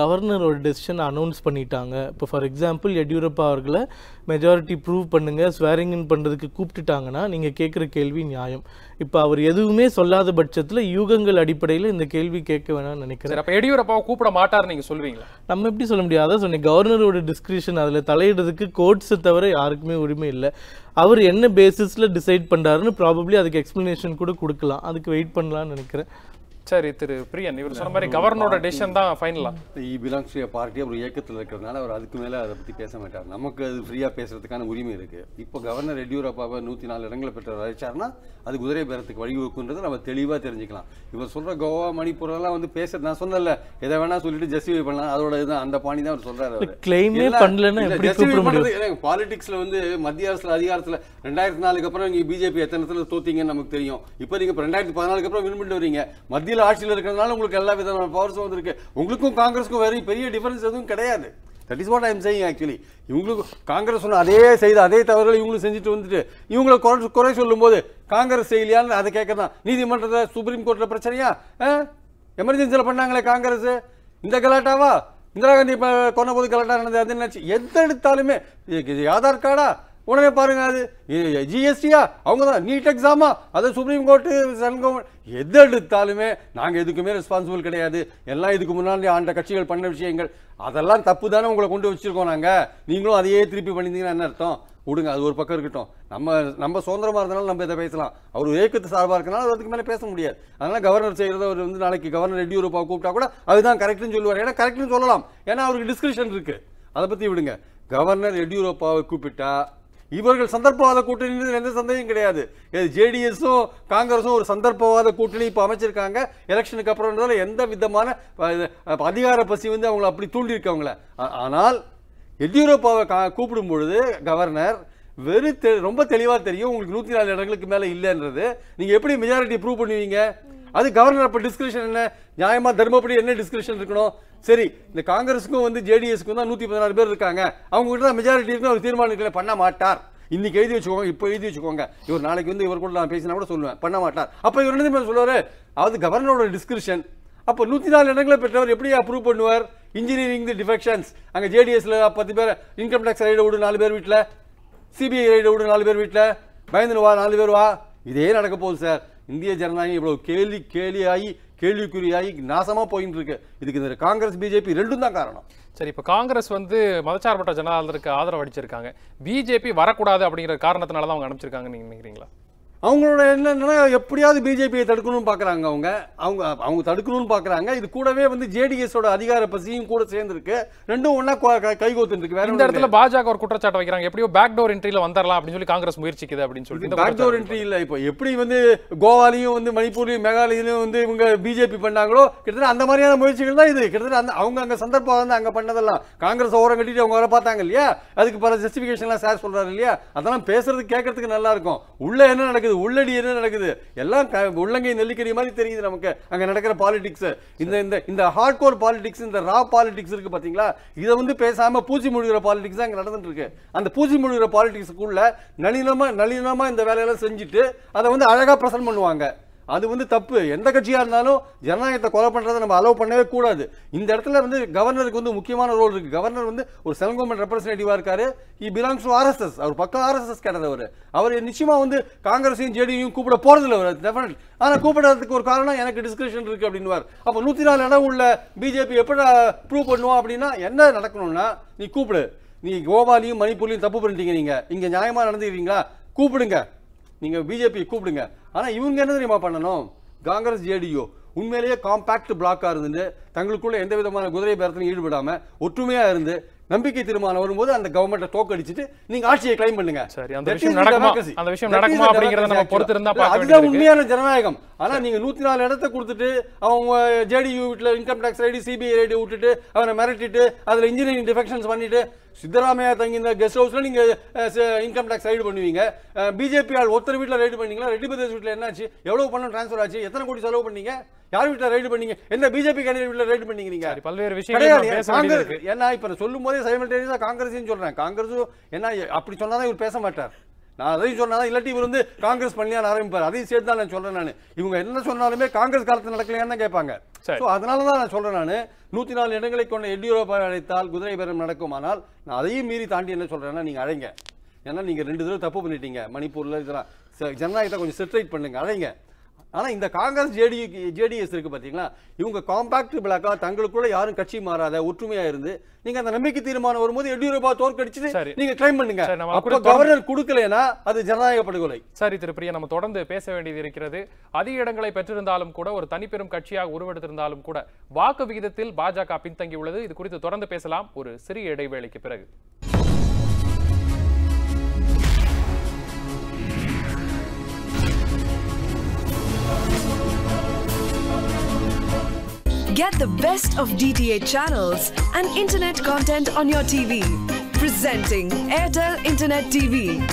ஒரு டெசிஷன் அனௌன்ஸ் பண்ணிட்டாங்க. இப்போ ஃபார் எக்ஸாம்பிள் எடியூரப்பா அவர்களை மெஜாரிட்டி ப்ரூவ் பண்ணுங்க, ஸ்வேரிங் இன் பண்ணுறதுக்கு கூப்பிட்டுட்டாங்கன்னா நீங்கள் கேட்குற கேள்வி நியாயம். இப்போ அவர் எதுவுமே சொல்லாத பட்சத்தில் யூகங்கள் அடிப்படையில் இந்த கேள்வி கேட்க வேணாம்னு நினைக்கிறேன். அப்போ எடியூரப்பாவை கூப்பிட மாட்டார் நீங்க சொல்றீங்களா? நம்ம எப்படி சொல்ல முடியாது? அதான் சொன்னேன், கவர்னரோட டிஸ்கிரிப்ஷன், அதில் தலையிடுறதுக்கு கோர்ட்ஸை தவிர யாருக்குமே உரிமை இல்லை. அவர் என்ன பேசிஸில் டிசைட் பண்ணுறாருன்னு ப்ராபப்ளி அதுக்கு எக்ஸ்பிளனேஷன் கூட கொடுக்கலாம். அதுக்கு வெயிட் பண்ணலாம்னு நினைக்கிறேன். சரி திரு பிரியன், இவர் சொன்ன மாதிரி கவர்னரோட டெசிஷன் தான் ஃபைனலா. பிலாங்ஸ் டு பார்ட்டி ஒரு இயக்கத்தில் இருக்கிறதுனால அவர் அதுக்கு மேலே அதை பற்றி பேச மாட்டார். நமக்கு அது ஃப்ரீயாக பேசுறதுக்கான உரிமை இருக்கு. இப்போ கவர்னர் எடியூரப்பாவை 104 இடங்களை பெற்ற அழைச்சாருன்னா அது குதிரை பேரத்துக்கு வழிவகுக்குன்றதை நம்ம தெளிவாக தெரிஞ்சுக்கலாம். இவர் சொல்ற கோவா மணிப்பூர் எல்லாம் வந்து பேச நான் சொன்னல எதை வேணா சொல்லிட்டு ஜஸ்டிஃபை பண்ணலாம், அதோட இதுதான் அந்த பாணி தான் அவர் சொல்றாரு. கிளைமே பண்ணலன்னா எப்படி கூப்பிட முடியும்? பாலிடிக்ஸ்ல வந்து மத்திய அரசுல அதிகாரத்துல 2004க்கு அப்புறம் நீங்க பிஜேபி எத்தனை இடத்துல தோத்தீங்கன்னு நமக்கு தெரியும். இப்போ நீங்க 2014க்கு அப்புறம் வின் பண்ணிட்டு வரீங்க. மத்தியில் ஆட்சியில் இருக்கிறதுனால உங்களுக்கு எல்லா விதமான பவர்ஸும் வந்திருக்கு. உங்களுக்கும் காங்கிரஸுக்கும் வேற பெரிய டிஃபரன்ஸ் எதுவும் கிடையாது. That is what I am saying. Actually இவங்களுக்கு காங்கிரஸ் சொன்ன அதே செய்த அதே தவறுகளை இவங்களும் செஞ்சுட்டு வந்துட்டு இவங்களை குறை சொல்லும் போது காங்கிரஸ் செய்யலையான்னு அதை கேட்கறதான். நீதிமன்றத்தை சுப்ரீம் கோர்ட்ல பிரச்சனையா? எமர்ஜென்சியில பண்ணாங்களே காங்கிரஸ், இந்த கலாட்டாவா? இந்திரா காந்தி கொன்ன போது கலாட்டா நடந்தது. அது என்னாச்சு? எது எடுத்தாலுமே ஆதார் கார்டா உடனே பாருங்க, அது ஜிஎஸ்டியா, அவங்க தான் நீட் எக்ஸாமா, அது சுப்ரீம் கோர்ட்டு சென்ட்ரல் கவர்மெண்ட், எது எடுத்தாலுமே நாங்கள் எதுக்குமே ரெஸ்பான்சிபிள் கிடையாது. எல்லாம் இதுக்கு முன்னாடி ஆண்ட கட்சிகள் பண்ண விஷயங்கள் அதெல்லாம் தப்பு தானே உங்களை கொண்டு வச்சிருக்கோம் நாங்கள். நீங்களும் அதையே திருப்பி பண்ணியிருந்தீங்கன்னா என்ன அர்த்தம்? விடுங்க, அது ஒரு பக்கம் இருக்கட்டும். நம்ம சுதந்திரமாக இருந்தாலும் நம்ம இதை பேசலாம். அவர் ஏக்கத்து சார்பாக இருக்கனால அதுக்கு மேலே பேச முடியாது. அதனால கவர்னர் செய்கிறத அவர் வந்து நாளைக்கு கவர்னர் எடியூரப்பா கூப்பிட்டா கூட அதுதான் கரெக்ட்னு சொல்லுவார். ஏன்னா கரெக்ட்னு சொல்லலாம், ஏன்னா அவருக்கு டிஸ்கிரிப்ஷன் இருக்கு. அதை பற்றி விடுங்க. கவர்னர் எடியூரப்பாவை கூப்பிட்டா இவர்கள் சந்தர்ப்பவாத கூட்டணி எந்த சந்தேகம் கிடையாது. ஜேடிஎஸும் காங்கிரஸும் ஒரு சந்தர்ப்பவாத கூட்டணி இப்போ அமைச்சிருக்காங்க. எலெக்ஷனுக்கு அப்புறம் எந்த விதமான அதிகார பசி வந்து அவங்களை அப்படி தூண்டியிருக்கவங்கள. ஆனால் எடியூரப்பாவை கூப்பிடும் பொழுது கவர்னர் ரொம்ப தெளிவாக தெரியும் உங்களுக்கு 104 இடங்களுக்கு மேலே இல்லைன்றது. நீங்க எப்படி மெஜாரிட்டி ப்ரூவ் பண்ணுவீங்க? அது கவர்னர் அப்ப டிஸ்கிரிப்ஷன் என்ன? நியாயமா தர்மப்படி என்ன டிஸ்கிரிப்ஷன் இருக்கணும்? சரி, இந்த காங்கிரஸுக்கும் வந்து ஜேடிஎஸ்க்கும் தான் 116 பேர் இருக்காங்க, அவங்க கிட்ட தான் மெஜாரிட்டி இருக்கு, அவர் தீர்மானம் பண்ண மாட்டார். இன்னைக்கு எழுதி வச்சுக்கோங்க, இப்போ எழுதி வச்சுக்கோங்க. இவர் நாளைக்கு வந்து இவர் கூட நான் பேசினா கூட சொல்லுவேன், பண்ண மாட்டார். அப்ப இவர் என்ன சொல்லுவாரு? அதாவது கவர்னரோட டிஸ்கிரிப்ஷன். அப்ப 104 இடங்களை பெற்றவர் எப்படி அப்ரூவ் பண்ணுவார்? இன்ஜினியரிங் தி டிஃபெக்ஷன்ஸ், அங்க ஜேடிஎஸ்ல 10 பேர், இன்கம் டாக்ஸ் ரைடு விடு 4 பேர் வீட்டுல, சிபிஐ ரைடு விடு 4 பேர் வீட்டுல, பயந்துன்னு வா 4 பேர் வா. இதே நடக்க போகுது சார். இந்திய ஜனநாயகம் இவ்வளவு கேலியாகி கேள்விக்குறியாகி நாசமா போயிட்டு இருக்கு. இதுக்கு இந்த காங்கிரஸ் பிஜேபி ரெண்டும் தான் காரணம். சரி, இப்போ காங்கிரஸ் வந்து மதச்சார்பற்ற ஜனதாதளத்துக்கு ஆதரவு அளிச்சிருக்காங்க. பிஜேபி வரக்கூடாது அப்படிங்கிற காரணத்தினால தான் அவங்க அனுப்பிச்சிருக்காங்கன்னு நீங்க நினைக்கிறீங்களா? அவங்களோட என்னன்னா எப்படியாவது பிஜேபியை தடுக்கணும்னு பாக்குறாங்க. அவங்க தடுக்கணும்னு பாக்குறாங்க. இது கூடவே வந்து ஜேடிஎஸோட அதிகார பசியும் கூட சேர்ந்துருக்கு. ரெண்டும் ஒன்னா கைகோத்து இருக்கு. வேற இந்த இடத்துல பாஜக ஒரு குற்றச்சாட்டு வைக்கிறாங்க, எப்படியோ பேக்டோர் என்ட்ரில வந்துடலாம் அப்படின்னு சொல்லி காங்கிரஸ் முயற்சிக்குது அப்படின்னு சொல்லிட்டு. பேக்டோர் என்ட்ரி இல்ல. இப்போ எப்படி வந்து கோவாலையும் வந்து மணிப்பூர்லயும் மேகாலயிலும் வந்து இவங்க பிஜேபி பண்ணாங்களோ கிட்டத்தட்ட அந்த மாதிரியான முயற்சிகள் தான் இது. கிட்டத்தட்ட அவங்க அங்க சந்தர்ப்பம் வந்து அங்க பண்ணதெல்லாம் காங்கிரஸ் ஓரம் கட்டிட்டு அவங்க வர பார்த்தாங்க இல்லையா? அதுக்கு பல ஜஸ்டிபிகேஷன்லாம் சார் சொல்றாரு இல்லையா? அதெல்லாம் பேசுறது கேட்கறதுக்கு நல்லா இருக்கும். உள்ள என்ன நடக்குது, உள்ளடி என்ன நடக்குது, எல்லாம் உள்ளங்கை நெல்லிக்கறி மாதிரி தெரியுது நமக்கு அங்க நடக்கிற பாலிடிக்ஸ். இந்த ஹார்ட்கோர் பாலிடிக்ஸ், இந்த ரா பாலிடிக்ஸ் இருக்கு பாத்தீங்களா? இதை வந்து பேசாம பூச்சி முழுகிற பாலிடிக்ஸ் தான் அங்க நடந்துட்டு இருக்கு. அந்த பூச்சி முழுகிற பாலிடிக்ஸ்க்குள்ள நளினமா இந்த வேலையெல்லாம் செஞ்சுட்டு அதை வந்து அழகா பிரசன்ட் பண்ணுவாங்க. அது வந்து தப்பு. எந்த கட்சியா இருந்தாலும் ஜனநாயகத்தை கொலை பண்றதை நம்ம அலோவ் பண்ணவே கூடாது. இந்த இடத்துல வந்து கவர்னருக்கு வந்து முக்கியமான ரோல் இருக்கு. கவர்னர் வந்து ஒரு சென்ட்ரல் கவர்மெண்ட் ரெப்ரசன்டேட்டிவா இருக்காரு. He belongs to RSS. அவர் பக்கம் ஆர்எஸ்எஸ் கேட்டவர். அவர் நிச்சயமா வந்து காங்கிரஸையும் ஜேடியும் கூப்பிட போறதில்லை அவர் டெஃபினட். ஆனா கூப்பிடுறதுக்கு ஒரு காரணம் எனக்கு டிஸ்கிரிப்ஷன் இருக்கு அப்படின்னுவார். அப்ப 104 இடம் உள்ள பிஜேபி எப்படி ப்ரூவ் பண்ணுவோம் அப்படின்னா என்ன நடக்கணும்னா, நீ கூப்பிடு. நீ கோவாலையும் மணிப்பூர்லையும் தப்பு பண்ணிட்டீங்க, நீங்க இங்க நியாயமா நடந்துக்கிறீங்களா, கூப்பிடுங்க, நீங்க பிஜேபி கூப்பிடுங்க. ஆனா இவங்க என்ன தெரியுமா பண்ணணும்? காங்கிரஸ் ஜேடியோ உண்மையிலேயே காம்பாக்ட் பிளாக்கா இருந்து தங்களுக்குள்ள எந்த விதமான குதிரை பேரத்திலும் ஈடுபடாம ஒற்றுமையா இருந்து நம்பிக்கை தீர்மானம் வரும்போது அந்த கவர்மெண்ட்டை தோக்கடிச்சிட்டு நீங்க ஆட்சியை கிளைம் பண்ணுங்க. சரி, அந்த விஷயம் நடக்குமா அப்படிங்கறத நம்ம பொறுத்து இருந்தா பார்க்க வேண்டியது. அதுதான் உண்மையான ஜனநாயகம். ஆனா நீங்க 104 இடத்தை கொடுத்துட்டு அவங்க ஜேடியு வீட்டுல income tax raid, CBI raid விட்டுட்டு அவனை மிரட்டிட்டு அதுல இன்ஜினியரிங் டிஃபெக்ஷன்ஸ் பண்ணிட்டு சித்தராமையா தங்கி இந்த கெஸ்ட் ஹவுஸ்ல நீங்க இன்கம் டாக்ஸ் ரைடு பண்ணுவீங்க. பிஜேபி ஆள் ஒருத்தர் வீட்டுல ரைடு பண்ணீங்களா? ரெட்டி பிரதேஷ் வீட்டுல என்னாச்சு? எவ்வளவு பணம் டிரான்ஸ்பர் ஆச்சு? எத்தனை கோடி செலவு பண்ணீங்க? யார் வீட்டுல ரைடு பண்ணீங்க? என்ன பிஜேபி கேண்டிடேட் வீட்டுல ரைடு பண்ணீங்க? பல்வேறு விஷயங்கள் ஏன்னா இப்ப சொல்லும் போதே சைமல்டேனியஸா காங்கிரஸ் சொல்றேன். காங்கிரஸும் என்ன அப்படி சொன்னாதான் இவர் பேச மாட்டார். நான் அதையும் சொன்னா இல்லாட்டி இவர் வந்து காங்கிரஸ் பண்ணியான்னு ஆரம்பிப்பார். அதையும் சேர்த்து தான் நான் சொல்றேன். நான் இவங்க என்ன சொன்னாலுமே காங்கிரஸ் காலத்தில் நடக்கலையான்னு தான் கேட்பாங்க. ஸோ அதனால தான் நான் சொல்றேன். நான் 104 இடங்களை கொண்ட எடியூரப்பா அழைத்தால் குதிரை பேரம் நடக்குமானால் நான் அதையும் மீறி தாண்டி என்ன சொல்றேன்னா நீங்க அழைங்க. ஏன்னா நீங்க 2 தடவை தப்பு பண்ணிட்டீங்க மணிப்பூர்ல. இதெல்லாம் ஜனநாயகத்தை கொஞ்சம் செட்ரைட் பண்ணுங்க, அழைங்க. ஆனா இந்த காங்கிரஸ் ஜேடிஎஸ் இருக்கு பாத்தீங்களா, இவங்க காம்பாக்ட் பிளாக்கா தங்களுக்குள்ள யாரும் கட்சி மாறாத ஒற்றுமையா இருந்து நீங்க அந்த நம்பிக்கை தீர்மானம் வரும்போது எடியூரப்பா தோற்கடிச்சு நீங்க கிளைம் பண்ணுங்க. அப்ப கவர்னர் கொடுக்கலனா அது ஜனநாயக படுகொலை. சரி திருப்பிரியா, நம்ம தொடர்ந்து பேச வேண்டியது இருக்கிறது. அதிக இடங்களை பெற்றிருந்தாலும் கூட, ஒரு தனிப்பெரும் கட்சியாக உருவெடுத்திருந்தாலும் கூட வாக்கு விகிதத்தில் பாஜக பின்தங்கியுள்ளது. இது குறித்து தொடர்ந்து பேசலாம் ஒரு சிறிய இடைவேளைக்கு பிறகு. Get the best of DTH channels and internet content on your TV. Presenting Airtel Internet TV.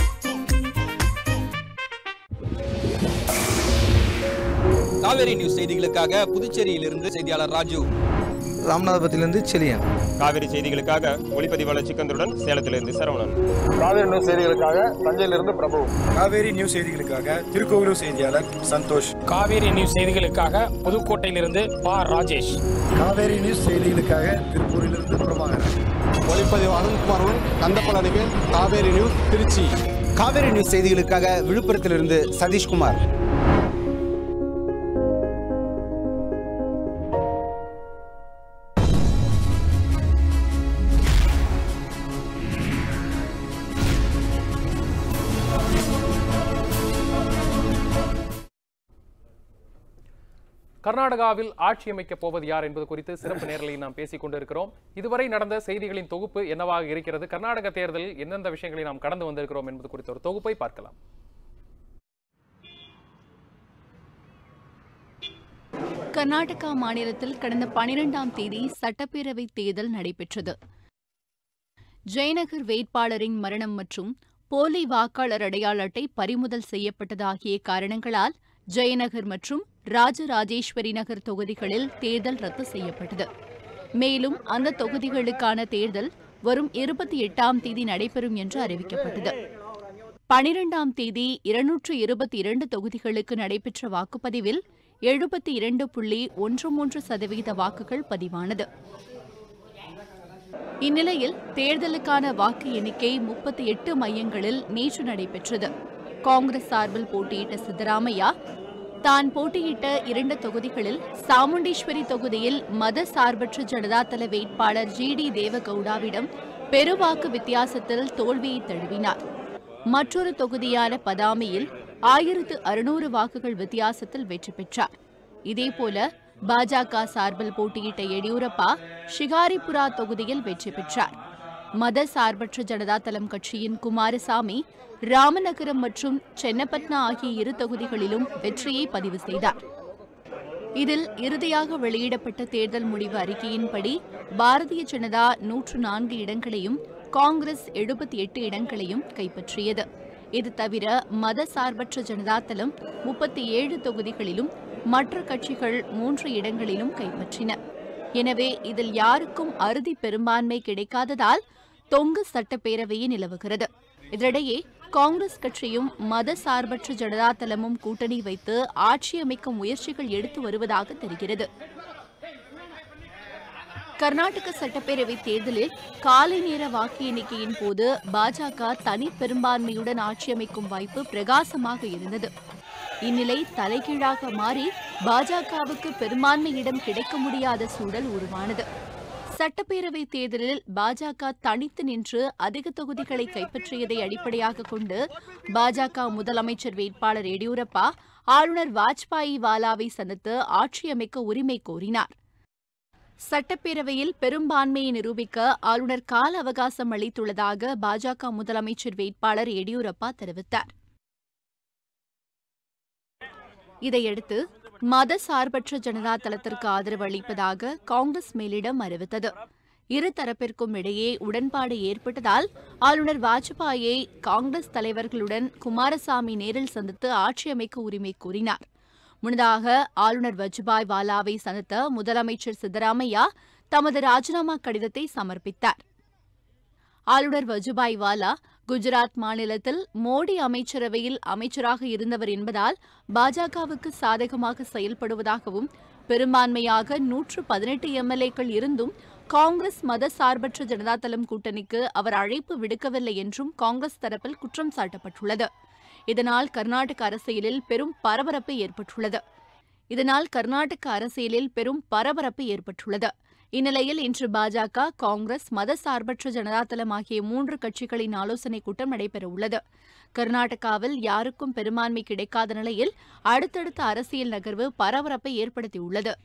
Kaveri news செய்திகளுக்காக புதுச்சேரியிலிருந்து செய்தியாளர் ராஜு. ராமநாதபுரத்திலிருந்து செலியன். காவேரி செய்திகளுக்காக ஒளிப்பதிவாளர் சிக்கந்தருடன் சேலத்திலிருந்து சரவணன். காவேரி நியூஸ் செய்திகளுக்காக தஞ்சையிலிருந்து பிரபு. காவேரி நியூஸ் செய்திகளுக்காக திருக்கோவிலூர் செய்தியாளர் சந்தோஷ். காவேரி நியூஸ் செய்திகளுக்காக புதுக்கோட்டையிலிருந்து பா ராஜேஷ். காவேரி நியூஸ் செய்திகளுக்காக திருப்பூரிலிருந்து பிரபாகரன். ஒளிப்பதிவாளர் அருண்குமாருடன் கந்தப்பழனிவேல், காவேரி நியூஸ் திருச்சி. காவேரி நியூஸ் செய்திகளுக்காக விழுப்புரத்திலிருந்து சதீஷ்குமார். கர்நாடகாவில் ஆட்சி அமைக்கப் போவது யார் என்பது குறித்து சிறப்பு நேரலை நாம் பேசிக் கொண்டிருக்கிறோம். இதுவரை நடந்த செய்திகளின் தொகுப்பு என்னவாக இருக்கிறது, கர்நாடக தேர்தலில் எந்தெந்த விஷயங்களை நாம் கடந்து வந்திருக்கிறோம் என்பது குறித்த ஒரு தொகுப்பை பார்க்கலாம். கர்நாடகா மாநிலத்தில் கடந்த 12ஆம் தேதி சட்டப்பேரவை தேர்தல் நடைபெற்றது. ஜெயநகர் வேட்பாளரின் மரணம் மற்றும் போலி வாக்காளர் அடையாள அட்டை பறிமுதல் செய்யப்பட்டதாகிய காரணங்களால் ஜெயநகர் மற்றும் ராஜராஜேஸ்வரி நகர் தொகுதிகளில் தேர்தல் ரத்து செய்யப்பட்டது. மேலும் அந்த தொகுதிகளுக்கான தேர்தல் வரும் 28ஆம் தேதி நடைபெறும் என்று அறிவிக்கப்பட்டது. 12ஆம் தேதி 222 தொகுதிகளுக்கு நடைபெற்ற வாக்குப்பதிவில் 72.13% வாக்குகள் பதிவானது. இந்நிலையில் தேர்தலுக்கான வாக்கு எண்ணிக்கை 38 மையங்களில் நேற்று நடைபெற்றது. காங்கிரஸ் சார்பில் போட்டியிட்ட சித்தராமையா தான் போட்டியிட்ட 2 தொகுதிகளில் சாமுண்டீஸ்வரி தொகுதியில் மத சார்பற்ற ஜனதாதள வேட்பாளர் ஜிடி தேவகவுடாவிடம் பெருவாக்கு வித்தியாசத்தில் தோல்வியை தழுவினார். மற்றொரு தொகுதியான பதாமியில் 1600 வாக்குகள் வித்தியாசத்தில் வெற்றி பெற்றார். இதேபோல பாஜக சார்பில் போட்டியிட்ட எடியூரப்பா ஷிகாரிபுரா தொகுதியில் வெற்றி பெற்றார். மத சார்பற்ற ஜனதாதளம் கட்சியின் குமாரசாமி ராமநகரம் மற்றும் சென்னப்பட்னா ஆகிய 2 தொகுதிகளிலும் வெற்றியை பதிவு செய்தார். இதில் இறுதியாக வெளியிடப்பட்ட தேர்தல் முடிவு அறிக்கையின்படி பாரதிய ஜனதா 104 இடங்களையும் காங்கிரஸ் 78 இடங்களையும் கைப்பற்றியது. இது தவிர மத சார்பற்ற ஜனதாதளம் 37 தொகுதிகளிலும் மற்ற கட்சிகள் 3 இடங்களிலும் கைப்பற்றின. எனவே இதில் யாருக்கும் அறுதி பெரும்பான்மை கிடைக்காததால் தொங்கு சட்டப்பேரவையே நிலவுகிறது. இதனிடையே காங்கிரஸ் கட்சியும் மத சார்பற்ற ஜனதாதளமும் கூட்டணி வைத்து ஆட்சி அமைக்கும் முயற்சிகள் எடுத்து வருவதாக தெரிகிறது. கர்நாடக சட்டப்பேரவை தேர்தலில் காலை நேர வாக்கு எண்ணிக்கையின் போது பாஜக தனி பெரும்பான்மையுடன் ஆட்சி அமைக்கும் வாய்ப்பு பிரகாசமாக இருந்தது. இந்நிலை தலைகீழாக மாறி பாஜகவுக்கு பெரும்பான்மை இடம் கிடைக்க முடியாத சூழல் உருவானது. சட்டப்பேரவை தேர்தலில் பாஜக தனித்து நின்று அதிக தொகுதிகளை கைப்பற்றியதை அடிப்படையாக கொண்டு பாஜக முதலமைச்சர் வேட்பாளர் எடியூரப்பா ஆளுநர் வாஜ்பாய் வாலாவை சந்தித்து ஆட்சி அமைக்க உரிமை கோரினார். சட்டப்பேரவையில் பெரும்பான்மையை நிரூபிக்க ஆளுநர் கால அவகாசம் அளித்துள்ளதாக பாஜக முதலமைச்சர் வேட்பாளர் எடியூரப்பா தெரிவித்தார். இதையடுத்து மத சார்பற்ற ஜனதாதளத்திற்கு ஆதரவு அளிப்பதாக காங்கிரஸ் மேலிடம் அறிவித்தது. இரு தரப்பிற்கும் இடையே உடன்பாடு ஏற்பட்டதால் ஆளுநர் வாஜ்பாயை காங்கிரஸ் தலைவர்களுடன் குமாரசாமி நேரில் சந்தித்து ஆட்சி அமைக்க உரிமை கோரினார். முன்னதாக ஆளுநர் வஜுபாய் வாலாவை சந்தித்த முதலமைச்சர் சித்தராமையா தமது ராஜினாமா கடிதத்தை சமர்ப்பித்தார். ஆளுநர் வஜுபாய் வாலா குஜராத் மாநிலத்தில் மோடி அமைச்சரவையில் அமைச்சராக இருந்தவர் என்பதால் பாஜகவுக்கு சாதகமாக செயல்படுவதாகவும், பெரும்பான்மையாக 118 எம்எல்ஏக்கள் இருந்தும் காங்கிரஸ் மதசார்பற்ற ஜனதாதளம் கூட்டணிக்கு அவர் அழைப்பு விடுக்கவில்லை என்றும் காங்கிரஸ் தரப்பில் குற்றம் சாட்டப்பட்டுள்ளது. இதனால் கர்நாடக அரசியலில் பெரும் பரபரப்பு ஏற்பட்டுள்ளது. இந்நிலையில் இன்று பாஜக, காங்கிரஸ், மதசார்பற்ற ஜனதாதளம் ஆகிய 3 கட்சிகளின் ஆலோசனைக் கூட்டம் நடைபெறவுள்ளது. கர்நாடகாவில் யாருக்கும் பெரும்பான்மை கிடைக்காத நிலையில் அடுத்தடுத்த அரசியல் நகர்வு பரபரப்பை ஏற்படுத்தியுள்ளது.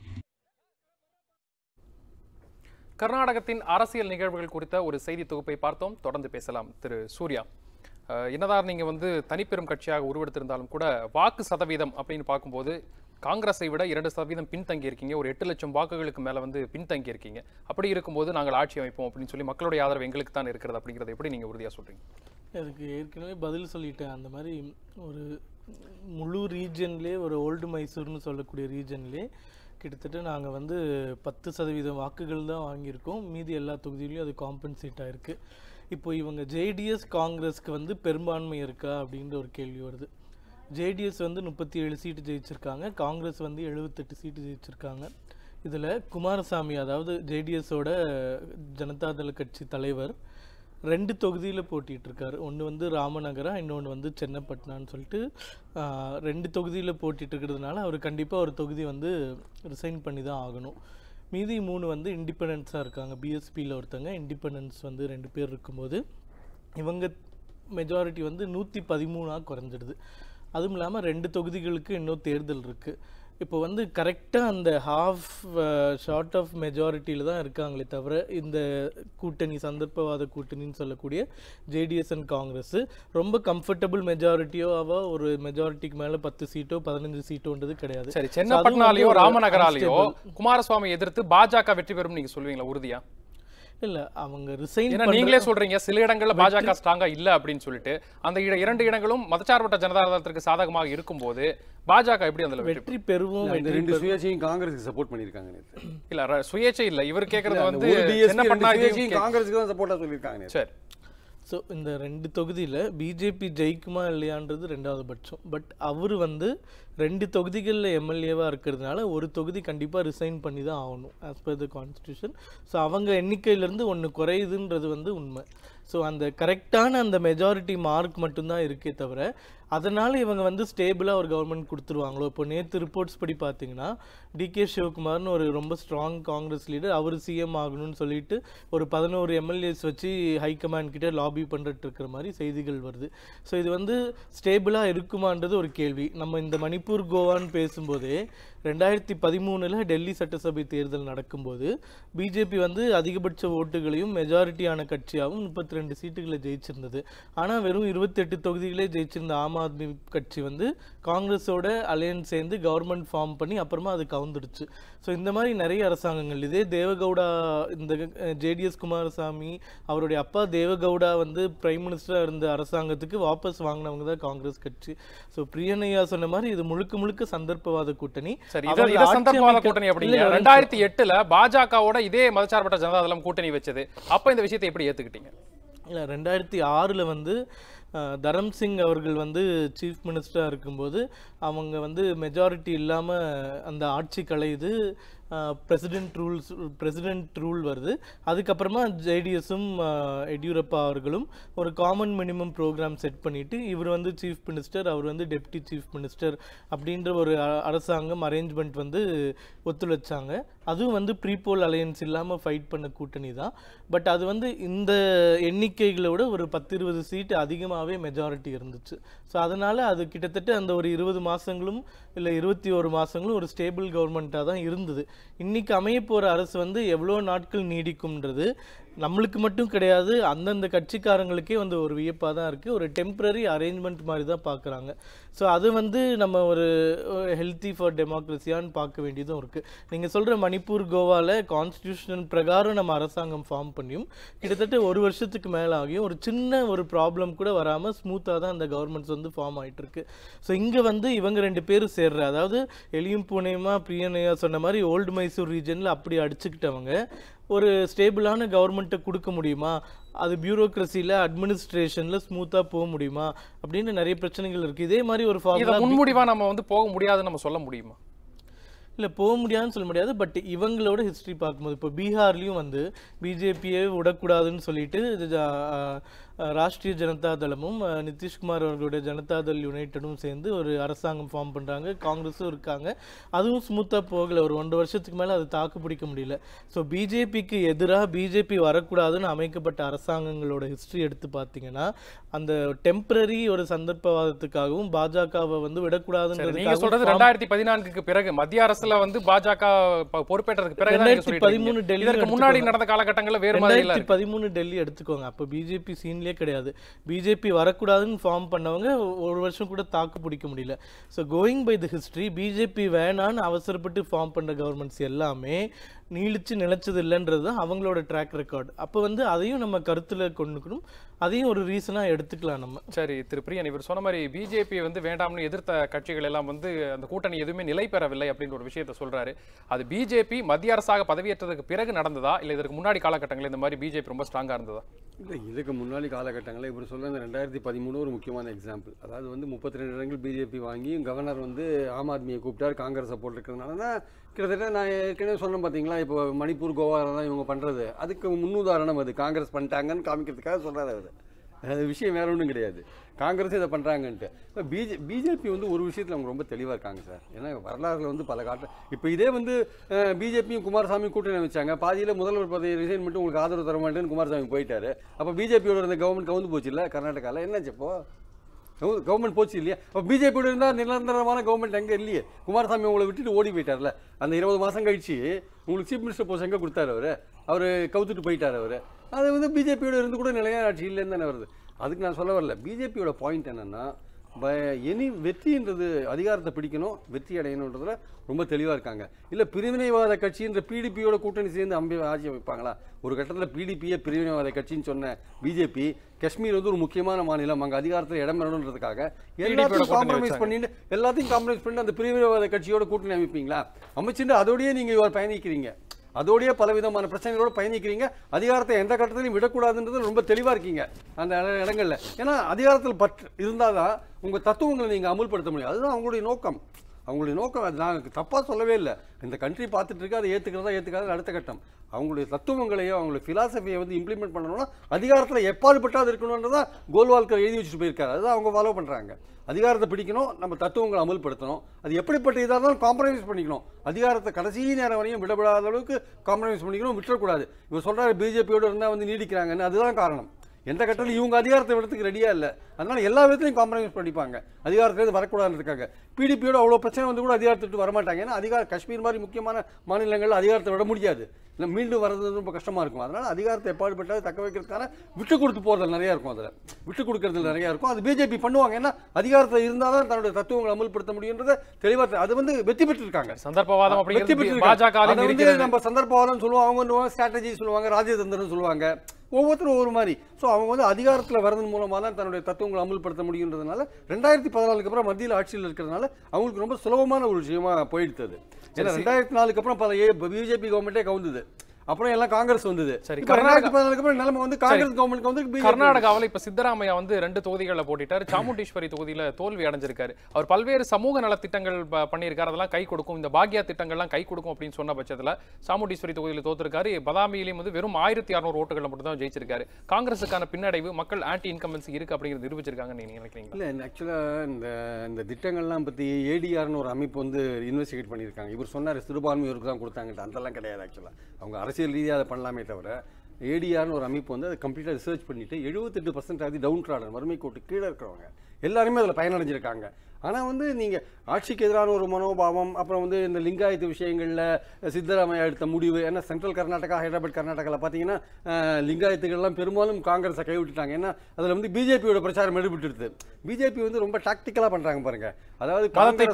கர்நாடகத்தின் அரசியல் நிகழ்வுகள் குறித்த ஒரு செய்தி தொகுப்பை பார்த்தோம். தொடர்ந்து பேசலாம். திரு சூர்யா, என்னதான் நீங்க தனிப்பெரும் கட்சியாக உருவெடுத்திருந்தாலும் கூட வாக்கு சதவீதம் அப்படின்னு பார்க்கும்போது காங்கிரஸை விட 2% பின்தங்கி இருக்கீங்க. ஒரு 8 லட்சம் வாக்குகளுக்கு மேல பின்தங்கி இருக்கீங்க. அப்படி இருக்கும்போது நாங்கள் ஆட்சி அமைப்போம் அப்படின்னு சொல்லி மக்களுடைய ஆதரவு எங்களுக்கு தான் இருக்கிறது அப்படிங்கறத எப்படி நீங்க உறுதியா சொல்றீங்க? அதுக்கு ஏற்கனவே பதில் சொல்லிட்டேன். அந்த மாதிரி ஒரு முழு ரீஜன்லேயே, ஒரு ஓல்டு மைசூர்னு சொல்லக்கூடிய ரீஜன்லேயே கிட்டத்தட்ட நாங்கள் 10% வாக்குகள் தான் வாங்கியிருக்கோம். மீதி எல்லா தொகுதியிலையும் அது காம்பன்சேட் ஆயிருக்கு. இப்போ இவங்க ஜேடிஎஸ் காங்கிரஸ்க்கு பெரும்பான்மை இருக்கா அப்படின்ற ஒரு கேள்வி வருது. ஜேடிஎஸ் 37 சீட்டு ஜெயிச்சிருக்காங்க, காங்கிரஸ் 78 சீட்டு ஜெயிச்சிருக்காங்க. இதில் குமாரசாமி, அதாவது ஜேடிஎஸோட ஜனதாதள கட்சி தலைவர், 2 தொகுதியில் போட்டிட்டு இருக்காரு. ஒன்று ராமநகரா, இன்னொன்று சென்னப்பட்டினான்னு சொல்லிட்டு 2 தொகுதியில் போட்டிட்டு இருக்கிறதுனால அவர் கண்டிப்பாக ஒரு தொகுதி ரிசைன் பண்ணி தான் ஆகணும். மீதி 3 இண்டிபெண்டன்ஸாக இருக்காங்க. பிஎஸ்பியில் ஒருத்தங்க, இண்டிபெண்டன்ஸ் 2 பேர் இருக்கும்போது இவங்க மெஜாரிட்டி 113 குறைஞ்சிடுது. அதுவும் இல்லாமல் 2 தொகுதிகளுக்கு இன்னும் தேர்தல் இருக்குது. இப்போ கரெக்டாக அந்த ஷார்ட் ஆஃப் மெஜாரிட்டியில் தான் இருக்காங்களே தவிர, இந்த கூட்டணி சந்தர்ப்பவாத கூட்டணின்னு சொல்லக்கூடிய ஜேடிஎஸ் அண்ட் காங்கிரஸ் ரொம்ப கம்ஃபர்டபுள் மெஜாரிட்டியோவா ஒரு மெஜாரிட்டிக்கு மேலே 10 சீட்டோ 15 சீட்டோன்றது கிடையாது. சரி, சென்னப்பட்டினாலேயோ ராமநகராலேயோ குமாரசுவாமி எதிர்த்து பாஜக வெற்றி பெறும் நீங்க சொல்லுவீங்களா உறுதியா? இல்ல, அவங்க ரிசைன் நீங்களே சொல்றீங்க சில இடங்கள்ல பாஜக ஸ்ட்ராங்கா இல்ல அப்படின்னு சொல்லிட்டு. அந்த 2 இடங்களும் மதச்சார்பற்ற ஜனதாதளத்திற்கு சாதகமாக இருக்கும்போது பாஜக எப்படி அந்த வெற்றி பெறுவோம்? 2 சுயேட்சையும் காங்கிரஸுக்கு சப்போர்ட் பண்ணிருக்காங்க. இல்ல, சுயேட்சை இல்ல, இவர் கேக்குறது காங்கிரஸுக்கு தான் சப்போர்ட்டா சொல்லிருக்காங்க. சரி, ஸோ இந்த 2 தொகுதியில் பிஜேபி ஜெயிக்குமா இல்லையான்றது 2வது பட்சம். பட் அவர் 2 தொகுதிகளில் எம்எல்ஏவாக இருக்கிறதுனால ஒரு தொகுதி கண்டிப்பாக ரிசைன் பண்ணி தான் ஆகணும் as per the constitution. So அவங்க எண்ணிக்கையிலேருந்து 1 குறையுதுன்றது உண்மை. ஸோ அந்த கரெக்டான அந்த மெஜாரிட்டி மார்க் மட்டும்தான் இருக்கே தவிர, அதனால் இவங்க ஸ்டேபிளாக ஒரு கவர்மெண்ட் கொடுத்துருவாங்களோ. இப்போ நேற்று ரிப்போர்ட்ஸ் படி பார்த்தீங்கன்னா டிகே சிவகுமார்னு ஒரு ரொம்ப ஸ்ட்ராங் காங்கிரஸ் லீடர், அவர் சிஎம் ஆகணும்னு சொல்லிட்டு ஒரு 11 எம்எல்ஏஸ் வச்சு ஹைகமாண்ட் கிட்ட லாபி பண்ணிட்டு இருக்கிற மாதிரி செய்திகள் வருது. ஸோ இது ஸ்டேபிளாக இருக்குமான்றது ஒரு கேள்வி. நம்ம இந்த மணிப்பூர் கோவான்னு பேசும்போதே 2013 டெல்லி சட்டசபை தேர்தல் நடக்கும்போது பிஜேபி அதிகபட்ச ஓட்டுகளையும் மெஜாரிட்டியான கட்சியாகவும் 32 சீட்டுகளை ஜெயிச்சிருந்தது. ஆனால் வெறும் 28 தொகுதிகளே ஜெயிச்சிருந்த ஆம் ஆத்மி கட்சி காங்கிரஸோட அலையன்ஸ் சேர்ந்து கவர்மெண்ட் ஃபார்ம் பண்ணி அப்புறமா அது கவுந்துடுச்சு. ஸோ இந்த மாதிரி நிறைய அரசாங்கங்கள், இதே தேவகவுடா, இந்த ஜேடிஎஸ் குமாரசாமி அவருடைய அப்பா தேவகவுடா பிரைம் மினிஸ்டராக இருந்த அரசாங்கத்துக்கு வாபஸ் வாங்கினவங்க தான் காங்கிரஸ் கட்சி. ஸோ பிரியனையா சொன்ன மாதிரி இது முழுக்க சந்தர்ப்பவாத கூட்டணி. சரி, இத சந்தர்ப்பவாத கூட்டணி அப்படிங்க 2008ல பாஜகவோட இதே மதச்சார்பற்ற ஜனதாதளம் கூட்டணி வச்சது. அப்ப இந்த விஷயத்தை எப்படி ஏத்துக்கிட்டீங்க? இல்ல, 2006ல் தரம் சிங் அவர்கள் சீஃப் மினிஸ்டராக இருக்கும்போது அவங்க மெஜாரிட்டி இல்லாமல் அந்த ஆட்சி கலையுது. பிரசிடென்ட் ரூல் வருது. அதுக்கப்புறமா ஜேடிஎஸும் எடியூரப்பா அவர்களும் ஒரு காமன் மினிமம் ப்ரோக்ராம் செட் பண்ணிட்டு இவர் சீஃப் மினிஸ்டர், அவர் டெப்டி சீஃப் மினிஸ்டர் அப்படின்ற ஒரு அரசாங்கம் அரேஞ்ச்மெண்ட் ஒத்துழைச்சாங்க. அதுவும் ப்ரீபோல் அலையன்ஸ் இல்லாமல் ஃபைட் பண்ண கூட்டணி தான். பட் அது இந்த எண்ணிக்கைகளோட ஒரு 10-20 சீட்டு அதிகமாகவே மெஜாரிட்டி இருந்துச்சு. ஸோ அதனால் அது கிட்டத்தட்ட அந்த ஒரு 20 மாதங்களும் இல்லை 21 மாதங்களும் ஒரு ஸ்டேபிள் கவர்மெண்ட்டாக தான் இருந்தது. இன்னைக்கு அமைய போகிற அரசு எவ்வளோ நாட்கள் நீடிக்கும்ன்றது நம்மளுக்கு மட்டும் கிடையாது, அந்தந்த கட்சிக்காரங்களுக்கே ஒரு வியப்பாக தான் இருக்குது. ஒரு டெம்பரரி அரேஞ்ச்மெண்ட் மாதிரி தான் பார்க்குறாங்க. ஸோ அது நம்ம ஒரு ஹெல்த்தி ஃபார் டெமோக்ரஸியான்னு பார்க்க வேண்டியதும் இருக்குது. நீங்கள் சொல்கிற மணிப்பூர் கோவாவில் கான்ஸ்டியூஷன் பிரகாரம் நம்ம அரசாங்கம் ஃபார்ம் பண்ணியும் கிட்டத்தட்ட 1 வருஷத்துக்கு மேலே ஆகியும் ஒரு சின்ன ஒரு ப்ராப்ளம் கூட வராமல் ஸ்மூத்தாக தான் அந்த கவர்மெண்ட்ஸ் ஃபார்ம் ஆகிட்டுருக்கு. ஸோ இங்கே இவங்க 2 பேரும் சேர்ற, அதாவது எலியும் பூனையுமா பிரியனையா சொன்ன மாதிரி ஓல்டு மைசூர் ரீஜனில் அப்படி அடிச்சுக்கிட்டவங்க ஒரு ஸ்டேபிளான கவர்மெண்ட்டை கொடுக்க முடியுமா, அது பியூரோக்ரஸியில் அட்மினிஸ்ட்ரேஷனில் ஸ்மூத்தாக போக முடியுமா அப்படின்னு நிறைய பிரச்சனைகள் இருக்குது. இதே மாதிரி ஒரு ஃபார்முலா முன்முடிவாக நம்ம வந்து போக முடியாதுன்னு நம்ம சொல்ல முடியுமா? இல்லை, போக முடியாதுன்னு சொல்ல முடியாது. பட் இவங்களோட ஹிஸ்ட்ரி பார்க்கும்போது இப்போ பீகார்லேயும் வந்து பிஜேபியை விடக்கூடாதுன்னு சொல்லிட்டு ராஷ்ட்ரிய ஜனதா தளமும் நிதிஷ்குமார் அவர்களுடைய ஜனதாதள் யுனைட்டடும் சேர்ந்து ஒரு அரசாங்கம் ஃபார்ம் பண்ணுறாங்க. காங்கிரஸும் இருக்காங்க. அதுவும் ஸ்மூத்தாக போகலை. ஒரு 1 வருஷத்துக்கு மேலே அது தாக்கு பிடிக்க முடியல. ஸோ பிஜேபிக்கு எதிராக பிஜேபி வரக்கூடாதுன்னு அமைக்கப்பட்ட அரசாங்கங்களோட ஹிஸ்ட்ரி எடுத்து பார்த்தீங்கன்னா அந்த டெம்பரரி ஒரு சந்தர்ப்பவாதத்துக்காகவும் பாஜகவை வந்து விடக்கூடாதுன்றது. நீங்க சொல்றது 2014க்கு பிறகு மத்திய அரசுல வந்து பாஜக பொறுப்பேற்றதுக்கு பிறகு 2013 டெல்லி முன்னாடி நடந்த காலகட்டங்களில் வேறு மாதிரி 2013 டெல்லி எடுத்துக்கோங்க. அப்போ பிஜேபி சீன்லேயே கிடையாது. பிஜேபி வரக்கூடாதுன்னு ஃபார்ம் பண்ணவங்க 1 வருஷம் கூட தாக்கு பிடிக்க முடியல. So going by the history, BJP வேணான்னு அவசரப்பட்டு ஃபார்ம் பண்ணுற கவர்மெண்ட்ஸ் எல்லாமே நீளிச்சு நிலைச்சது இல்லைன்றது தான் அவங்களோட ட்ராக் ரெக்கார்டு. அப்போ வந்து அதையும் நம்ம கருத்தில் கொண்டுக்கணும். அதையும் ஒரு ரீசனாக எடுத்துக்கலாம் நம்ம. சரி திரு பிரியன், இவர் சொன்ன மாதிரி பிஜேபி வந்து வேண்டாம்னு எதிர்த்த கட்சிகள் எல்லாம் வந்து அந்த கூட்டணி எதுவுமே நிலை பெறவில்லை அப்படின்ற ஒரு விஷயத்த சொல்றாரு. அது பிஜேபி மத்திய அரசாக பதவியேற்றதுக்கு பிறகு நடந்ததா இல்லை இதற்கு முன்னாடி காலகட்டங்களில் இந்த மாதிரி பிஜேபி ரொம்ப ஸ்ட்ராங்காக இருந்ததா? இல்லை, இதுக்கு முன்னாடி காலகட்டங்களில் இவர் சொல்ல இந்த 2013 ஒரு முக்கியமான எக்ஸாம்பிள். அதாவது வந்து 32 இடங்கள் பிஜேபி வாங்கி கவர்னர் வந்து ஆம் ஆத்மியை கூப்பிட்டார், காங்கிரஸை போட்டிருக்கிறதுனால தான் கிட்டத்தட்ட நான் ஏற்கனவே சொன்னேன் பார்த்தீங்களா, இப்போ மணிப்பூர் கோவாவில் தான் இவங்க பண்ணுறது. அதுக்கு முன்னுதாரணம் அது காங்கிரஸ் பண்ணிட்டாங்கன்னு காமிக்கிறதுக்காக சொல்கிறாரு அவர். அது விஷயம் வேற ஒன்றும் கிடையாது. காங்கிரஸ் இதை பண்ணுறாங்கன்ட்டு. இப்போ பிஜேபி வந்து ஒரு விஷயத்தில் அவங்க ரொம்ப தெளிவாக இருக்காங்க சார். ஏன்னா வரலாறுல வந்து பல இப்போ இதே வந்து பிஜேபியும் குமாரசாமியும் கூட்டணி வச்சாங்க. பாதியில் முதல்வர் பதவி ரிசைன் பண்ணிட்டு உங்களுக்கு ஆதரவு தர மாட்டேன்னு குமாரசாமி போயிட்டாரு. அப்போ பிஜேபியோட இருந்த கவர்மெண்ட் கவுந்து போச்சு இல்லை கர்நாடகாவில். என்னாச்சு இப்போ கவர்மெண்ட் போச்சு இல்லையா? அப்போ பிஜேபியோட இருந்தால் நிரந்தரமான கவர்மெண்ட் எங்கே இல்லையே. குமாரசாமி உங்களை விட்டுட்டு ஓடி போயிட்டார்ல. அந்த 20 மாதம் கழிச்சு உங்களுக்கு சீஃப் மினிஸ்டர் போஸ்ட் எங்கே கொடுத்தாரு அவர் கவுத்துட்டு போயிட்டார் அவர். அது வந்து பிஜேபியோட இருந்து கூட நிலையான ஆட்சி இல்லைன்னு தானே வருது. அதுக்கு நான் சொல்ல வரல. பிஜேபியோட பாயிண்ட் என்னென்னா வெற்றின்றது அதிகாரத்தை பிடிக்கணும், வெற்றி அடையணுன்றதுல ரொம்ப தெளிவாக இருக்காங்க. இல்லை பிரிவினைவாத கட்சின்ற பிடிபியோட கூட்டணி சேர்ந்து ஆட்சி வைப்பாங்களா? ஒரு கட்டத்தில் பிடிபியை பிரிவினைவாத கட்சின்னு சொன்ன பிஜேபி காஷ்மீர் வந்து ஒரு முக்கியமான மாநிலம், அங்கே அதிகாரத்தில் இடம் பெறணுன்றதுக்காக எல்லாத்தையும் காம்ப்ரமைஸ் பண்ணிட்டு அந்த பிரிவினைவாத கட்சியோட கூட்டணி அமைப்பீங்களா? அமைச்சுட்டு அதோடய நீங்கள் பயணிக்கிறீங்க, அதோடைய பலவிதமான பிரச்சனைகளோடு பயணிக்கிறீங்க. அதிகாரத்தை எந்த கட்டத்திலையும் விடக்கூடாதுன்றது ரொம்ப தெளிவாக இருக்கீங்க அந்த இடங்களில். ஏன்னா அதிகாரத்தில் இருந்தால் தான் உங்கள் தத்துவங்களை நீங்கள் அமுல்படுத்த முடியும். அதுதான் அவங்களுடைய நோக்கம். அது நான் தப்பாக சொல்லவே இல்லை. இந்த கண்ட்ரி பார்த்துட்டு இருக்கு, அதை ஏற்றுக்காத அடுத்த கட்டம். அவங்களுடைய தத்துவங்களையோ அவங்களுடைய ஃபிலாசபியை வந்து இம்ப்ளிமெண்ட் பண்ணணும்னா அதிகாரத்தில் எப்பாடுபட்டாது இருக்கணுன்றதான் கோல்வால்கர் எழுதி வச்சுட்டு போயிருக்காரு. அதுதான் அவங்க ஃபாலோ பண்ணுறாங்க. அதிகாரத்தை பிடிக்கணும், நம்ம தத்துவங்களை அமல்படுத்தணும். அது எப்படிப்பட்ட இதாக இருந்தாலும் காம்ப்ரமைஸ் பண்ணிக்கணும். அதிகாரத்தை கடைசி நேரம் வரையும் விடப்படாத அளவுக்கு காம்ப்ரமைஸ் பண்ணிக்கணும், விட்டுறக்கூடாது. இவர் சொல்கிறாரு பிஜேபியோடு இருந்தால் வந்து நீடிக்கிறாங்கன்னு. அதுதான் காரணம். எந்த கட்டத்தில் இவங்க அதிகாரத்தை விடத்துக்கு ரெடியாக இல்லை. அதனால எல்லா விதத்துலையும் காம்ப்ரமைஸ் பண்ணிப்பாங்க, அதிகாரத்துலேருந்து வரக்கூடாதுன்றதுக்காக. பிடிபியோட அவ்வளோ பிரச்சனை வந்து கூட அதிகாரத்தை விட்டு வரமாட்டாங்க. ஏன்னா காஷ்மீர் மாதிரி முக்கியமான மாநிலங்களில் அதிகாரத்தை விட முடியாது. இல்லை மீண்டும் வர்றது ரொம்ப கஷ்டமாக இருக்கும். அதனால் அதிகாரத்தை எப்பாடுபட்டாது தக்க வைக்கிறதுக்கான விட்டு கொடுத்து போகிறதுல நிறையா இருக்கும். அதில் விட்டு கொடுக்கறதுல நிறையா இருக்கும். அது பிஜேபி பண்ணுவாங்க. ஏன்னா அதிகாரத்தில் இருந்தால் தான் தன்னுடைய தத்துவங்களை அமல்படுத்த முடியுன்றதை தெளிவாக அது வந்து வெற்றி பெற்றிருக்காங்க. சந்தர்ப்பவாதம் வெற்றி பெற்றிருக்காங்க. நம்ம சந்தர்ப்பவாதம் சொல்லுவோம், அவங்க ஸ்ட்ராட்டஜி சொல்லுவாங்க, ராஜதந்திரம் சொல்லுவாங்க. ஒவ்வொருத்தரும் ஒவ்வொரு மாதிரி. ஸோ அவங்க வந்து அதிகாரத்தில் வரதன் மூலமாக தான் தன்னுடைய தத்துவங்களை அமல்படுத்த முடியுன்றதுனால 2014க்கு அப்புறம் மத்தியில் ஆட்சியில் இருக்கிறதுனால அவங்களுக்கு ரொம்ப சுலபமான ஒரு விஷயமா போயிடுது. ஏன்னா 2004க்கு அப்புறம் பல பிஜேபி கவர்மெண்ட்டே கவுந்தது. அப்புறம் எல்லாம் காங்கிரஸ் வந்தது. சரி, நிலைமை வந்து காங்கிரஸ் கவர்மெண்ட் வந்து கர்நாடகாவில் இப்ப சித்தராமையா வந்து 2 தொகுதிகளில் போட்டிட்டார். சாமுண்டீஸ்வரி தொகுதியில தோல்வி அடைஞ்சிருக்காரு. அவர் பல்வேறு சமூக நலத்திட்டங்கள் பண்ணியிருக்காரு, அதெல்லாம் கை கொடுக்கும், இந்த பாக்யா திட்டங்கள்லாம் கை கொடுக்கும் அப்படின்னு சொன்ன பட்சத்தில் சாமுண்டீஸ்வரி தொகுதியில் தோத்திருக்காரு. பதாமியிலையும் வந்து வெறும் 1600 ஓட்டுகள் மட்டும் தான் ஜெயிச்சிருக்காரு. காங்கிரஸுக்கான பின்னடைவு, மக்கள் ஆன்டி இன்கம்பன்சி இருக்கு அப்படிங்கிறது நிரூபிச்சிருக்காங்க நீங்க நினைக்கிறீங்க? இல்லை, ஆக்சுவலாக இந்த திட்டங்கள்லாம் பற்றி ஏடிஆர்னு ஒரு அமைப்பு வந்து இன்வெஸ்டிகேட் பண்ணியிருக்காங்க. இவர் சொன்னார் சிறுபான்மையோருக்கு தான் கொடுத்தாங்கட்டு. அதெல்லாம் கிடையாது. ஆக்சுவலாக அவங்க அரசியல் ரீதியாக அதை பண்ணலாமே தவிர ஏடிஆர்னு ஒரு அமைப்பு வந்து அதை கம்ப்ளீட்டாக ரிசர்ச் பண்ணிவிட்டு 78% டவுன் ட்ராடர் வறுமை கோட்டு கீழே இருக்கிறவங்க எல்லாருமே அதில் பயனடைஞ்சிருக்காங்க. ஆனால் வந்து நீங்கள் ஆட்சிக்கு எதிரான ஒரு மனோபாவம், அப்புறம் வந்து இந்த லிங்காயத்து விஷயங்களில் சித்தராமையா எடுத்த முடிவு. ஏன்னா சென்ட்ரல் கர்நாடகா, ஹைதராபாத் கர்நாடகாவில் பார்த்தீங்கன்னா லிங்காயத்துகள்லாம் பெரும்பாலும் காங்கிரஸை கைவிட்டுட்டாங்க. ஏன்னா அதில் வந்து பிஜேபியோட பிரச்சாரம் எடுபட்டுருது. பிஜேபி வந்து ரொம்ப டாக்டிக்கலாக பண்ணுறாங்க பாருங்க. அதாவது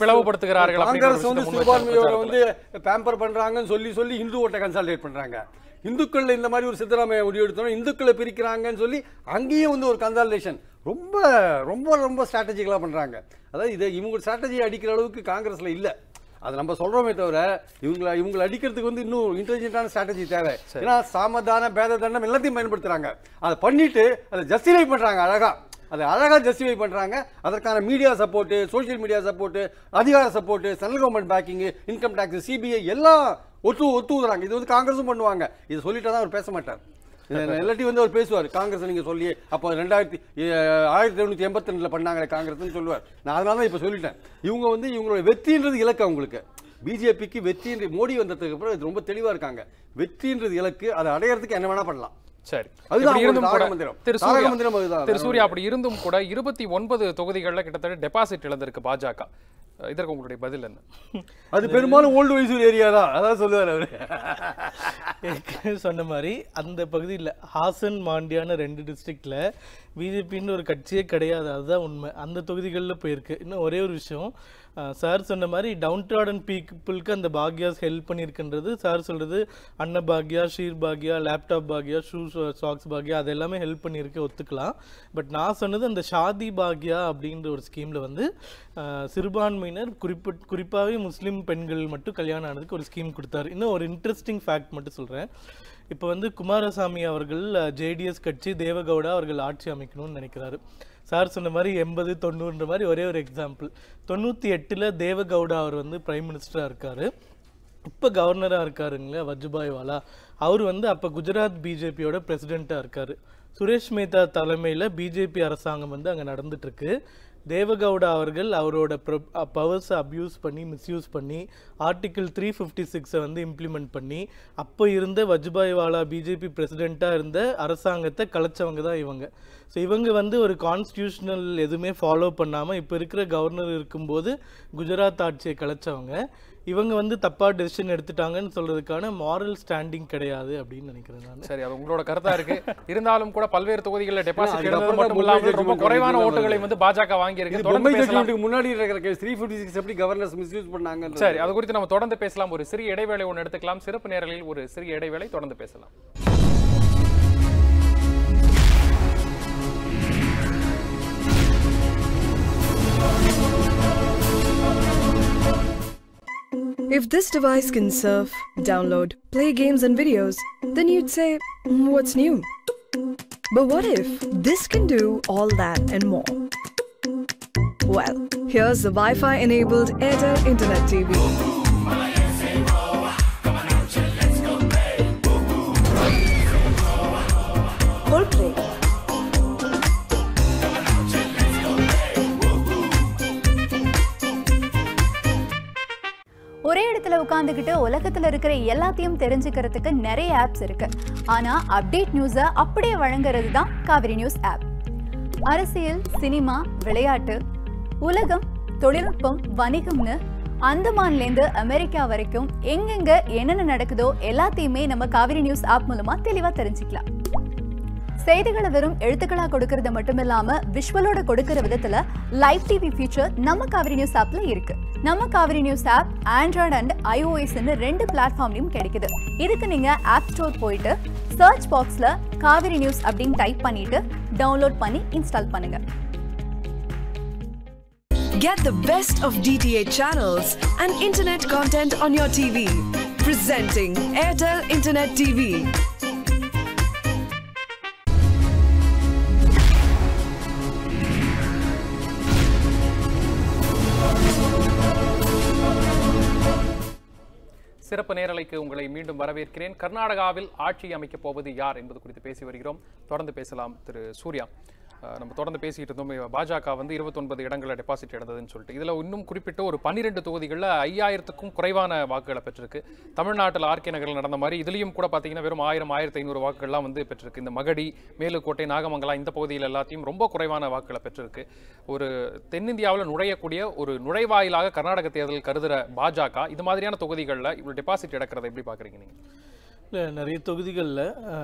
காங்கிரஸ் வந்து சிறுபான்மையோட வந்து பேம்பர் பண்ணுறாங்கன்னு சொல்லி இந்து ஓட்டை கன்சாலிடேட் பண்ணுறாங்க. இந்துக்கள் இந்த மாதிரி ஒரு சித்தராமையா முடிவு எடுத்தோம், இந்துக்களை பிரிக்கிறாங்கன்னு சொல்லி அங்கேயும் வந்து ஒரு கன்சாலிடேஷன் ரொம்ப ரொம்ப ரொம்ப ஸ்ட்ராட்டஜிக்கலாக பண்ணுறாங்க. அதாவது இவங்க ஸ்ட்ராட்டஜியை அடிக்கிற அளவுக்கு காங்கிரஸில் இல்லை. அதை நம்ம சொல்றோமே தவிர இவங்களை அடிக்கிறதுக்கு வந்து இன்னும் இன்டெலிஜென்ட்டான ஸ்ட்ராட்டஜி தேவை. ஏன்னா சாமதான பேத தண்டம் எல்லாத்தையும் பயன்படுத்துறாங்க. அதை பண்ணிட்டு அதை ஜஸ்டிஃபை பண்றாங்க, அழகா ஜஸ்டிஃபை பண்றாங்க. அதற்கான media support, social media support, அதிகார support, central government backing, income tax, CBI எல்லாம் ஒத்துறாங்க. இது வந்து காங்கிரஸும் பண்ணுவாங்க. இது சொல்லிட்டா தான் அவர் பேச மாட்டார். எல்லாத்தையும் வந்து அவர் பேசுவார். காங்கிரஸ் நீங்க சொல்லி அப்போ 1982 பண்ணாங்களே காங்கிரஸ்ன்னு சொல்லுவார். நான் அதனால தான் இப்போ சொல்லிட்டேன். இவங்க வந்து இவங்களோட வெற்றின்றது இலக்கு. அவங்களுக்கு பிஜேபிக்கு வெற்றி, மோடி வந்ததுக்கு அப்புறம் இது ரொம்ப தெளிவா இருக்காங்க. வெற்றின்றது இலக்கு, அதை அடையறதுக்கு என்ன வேணா பண்ணலாம். சரி, திரு சூர்யா, அப்படி இருந்தும் கூட 29 தொகுதிகளில் கிட்டத்தட்ட டெபாசிட் இழந்திருக்கு பாஜக. இதற்கு உங்களுடைய பதில் என்ன? அது பெரும்பாலும் ஓல்டு மைசூர் ஏரியா தான், அதான் சொல்லுவார் அவரு. சொன்ன மாதிரி அந்த பகுதியில் ஹாசன் மாண்டியான 2 டிஸ்ட்ரிக்ட்ல பிஜேபின்னு ஒரு கட்சியே கிடையாது, அதுதான் உண்மை. அந்த தொகுதிகளில் போயிருக்கு. இன்னும் ஒரே ஒரு விஷயம், சார் சொன்ன மாதிரி டவுன் ட்ராடன் பீப்புளுக்கு அந்த பாக்யாஸ் ஹெல்ப் பண்ணியிருக்குன்றது சார் சொல்கிறது. அன்ன பாக்யா, ஷீர் பாக்யா, லேப்டாப் பாக்யா, சாக்ஸ் பாக்யா, அது எல்லாமே ஹெல்ப் பண்ணியிருக்கு, ஒத்துக்கலாம். பட் நான் சொன்னது அந்த ஷாதி பாக்யா அப்படின்ற ஒரு ஸ்கீமில் வந்து சிறுபான்மையினர் குறிப்பாகவே முஸ்லீம் பெண்கள் மட்டும் கல்யாணம் ஆனதுக்கு ஒரு ஸ்கீம் கொடுத்தாரு. இன்னும் ஒரு இன்ட்ரெஸ்டிங் ஃபேக்ட் மட்டும் சொல்கிறேன். இப்போ வந்து குமாரசாமி அவர்கள் ஜேடிஎஸ் கட்சி, தேவகவுடா அவர்கள் ஆட்சி அமைக்கணும்னு நினைக்கிறாரு. சார் சொன்ன மாதிரி 80, 90 மாதிரி ஒரே ஒரு எக்ஸாம்பிள். 98 தேவகவுடா அவர் வந்து பிரைம் மினிஸ்டராக இருக்கார். இப்போ கவர்னராக இருக்காருங்களே வஜுபாய் வாலா, அவர் வந்து அப்போ குஜராத் பிஜேபியோட பிரசிடெண்ட்டாக இருக்கார். சுரேஷ் மேத்தா தலைமையில் பிஜேபி அரசாங்கம் வந்து அங்கே நடந்துட்டுருக்கு. தேவகவுடா அவர்கள் அவரோட பவர்ஸை அப்யூஸ் பண்ணி, மிஸ்யூஸ் பண்ணி, ஆர்டிக்கிள் 356 வந்து இம்ப்ளிமெண்ட் பண்ணி, அப்போ இருந்த வஜுபாய் வாலா பிஜேபி பிரசிடெண்ட்டாக இருந்த அரசாங்கத்தை கலைச்சவங்க தான் இவங்க. ஸோ இவங்க வந்து ஒரு கான்ஸ்டியூஷனல் எதுவுமே ஃபாலோ பண்ணாமல் இப்போ இருக்கிற கவர்னர் இருக்கும்போது குஜராத் ஆட்சியை கலைச்சவங்க. இவங்க வந்து தப்பாக டெசிஷன் எடுத்துட்டாங்கன்னு சொல்றதுக்கான மாரல் ஸ்டாண்டிங் கிடையாது அப்படின்னு நினைக்கிறேன் நான். சரி, அது உங்களோட கருத்தா இருக்கு. இருந்தாலும் கூட பல்வேறு தொகுதிகளில் டெபாசிட் எடுத்தது மட்டும் இல்லாமல் ரொம்ப குறைவான ஓட்டுகளை வந்து பாஜக வாங்கி இருக்கு. முன்னாடி இருக்கிற 356 எப்படி கவர்னர்ஸ் மிஸ்யூஸ் பண்ணாங்க. சரி, அது குறித்து நம்ம தொடர்ந்து பேசலாம். ஒரு சிறிய இடைவேளை ஒன்று எடுத்துக்கலாம். சிறப்பு நேரலில் ஒரு சிறிய இடைவேளை, தொடர்ந்து பேசலாம். If this device can surf, download, play games and videos, then you'd say, what's new? But what if this can do all that and more? Well, here's the Wi-Fi enabled Airtel Internet TV. Full play. ஒரே இடத்துல உட்காந்துக்கிட்டு உலகத்துல இருக்கிற எல்லாத்தையும் தெரிஞ்சுக்கிறதுக்கு நிறைய apps இருக்கு. ஆனா அப்டேட் நியூஸை அப்படியே வழங்குறது தான் காவிரி நியூஸ் ஆப். அரசியல், சினிமா, விளையாட்டு, உலகம், தொழில்நுட்பம், வணிகம்னு அந்தமான்லேருந்து அமெரிக்கா வரைக்கும் எங்கெங்க என்னென்ன நடக்குதோ எல்லாத்தையுமே நம்ம காவிரி நியூஸ் ஆப் மூலமா தெளிவா தெரிஞ்சுக்கலாம். செய்திகளை வெறும் எழுத்துக்களா கொடுக்கறது மட்டும் இல்லாம விஷுவலோட கொடுக்கிற விதத்துல லைவ் டிவி ஃபீச்சர் நம்ம காவிரி நியூஸ் ஆப்ல இருக்கு. நம்ம Kaveri news app Android and iOS 2 பிளாட்ஃபார்ம்லயும் கிடைக்குது. இதுக்கு நீங்க ஆப் ஸ்டோர் போயிட்டு சர்ச் பாக்ஸ்ல காவிரி நியூஸ் அப்படின்னு டைப் பண்ணிட்டு டவுன்லோட் பண்ணி இன்ஸ்டால் பண்ணுங்க. Get the best of DTH channels and internet content on your TV. Presenting Airtel Internet TV. சிறப்பு நேரலைக்கு உங்களை மீண்டும் வரவேற்கிறேன். கர்நாடகாவில் ஆட்சி அமைக்கப் போவது யார் என்பது குறித்து பேசி வருகிறோம். தொடர்ந்து பேசலாம். திரு சூர்யா, நம்ம தொடர்ந்து பேசிட்டு இருந்தோம். பாஜக வந்து 29 இடங்களில் டெபாசிட் எடுத்ததுன்னு சொல்லிட்டு, இதில் இன்னும் குறிப்பிட்ட ஒரு 12 தொகுதிகளில் 5000க்கும் குறைவான வாக்குகளை பெற்றிருக்கு. தமிழ்நாட்டில் ஆர்கே நகரில் நடந்த மாதிரி இதுலேயும் கூட பார்த்தீங்கன்னா வெறும் 1000, 1500 வாக்குகள்லாம் வந்து பெற்றிருக்கு. இந்த மகடி, மேலுக்கோட்டை, நாகமங்கலா இந்த பகுதியில் எல்லாத்தையும் ரொம்ப குறைவான வாக்குகளை பெற்றிருக்கு. ஒரு தென்னிந்தியாவில் நுழையக்கூடிய ஒரு நுழைவாயிலாக கர்நாடக தேர்தல் கருதுகிற பாஜக இது மாதிரியான தொகுதிகளில் இவ்வளோ டெபாசிட் எடுக்கிறத எப்படி பார்க்குறீங்க நீங்கள்? இல்லை, நிறைய தொகுதிகளில்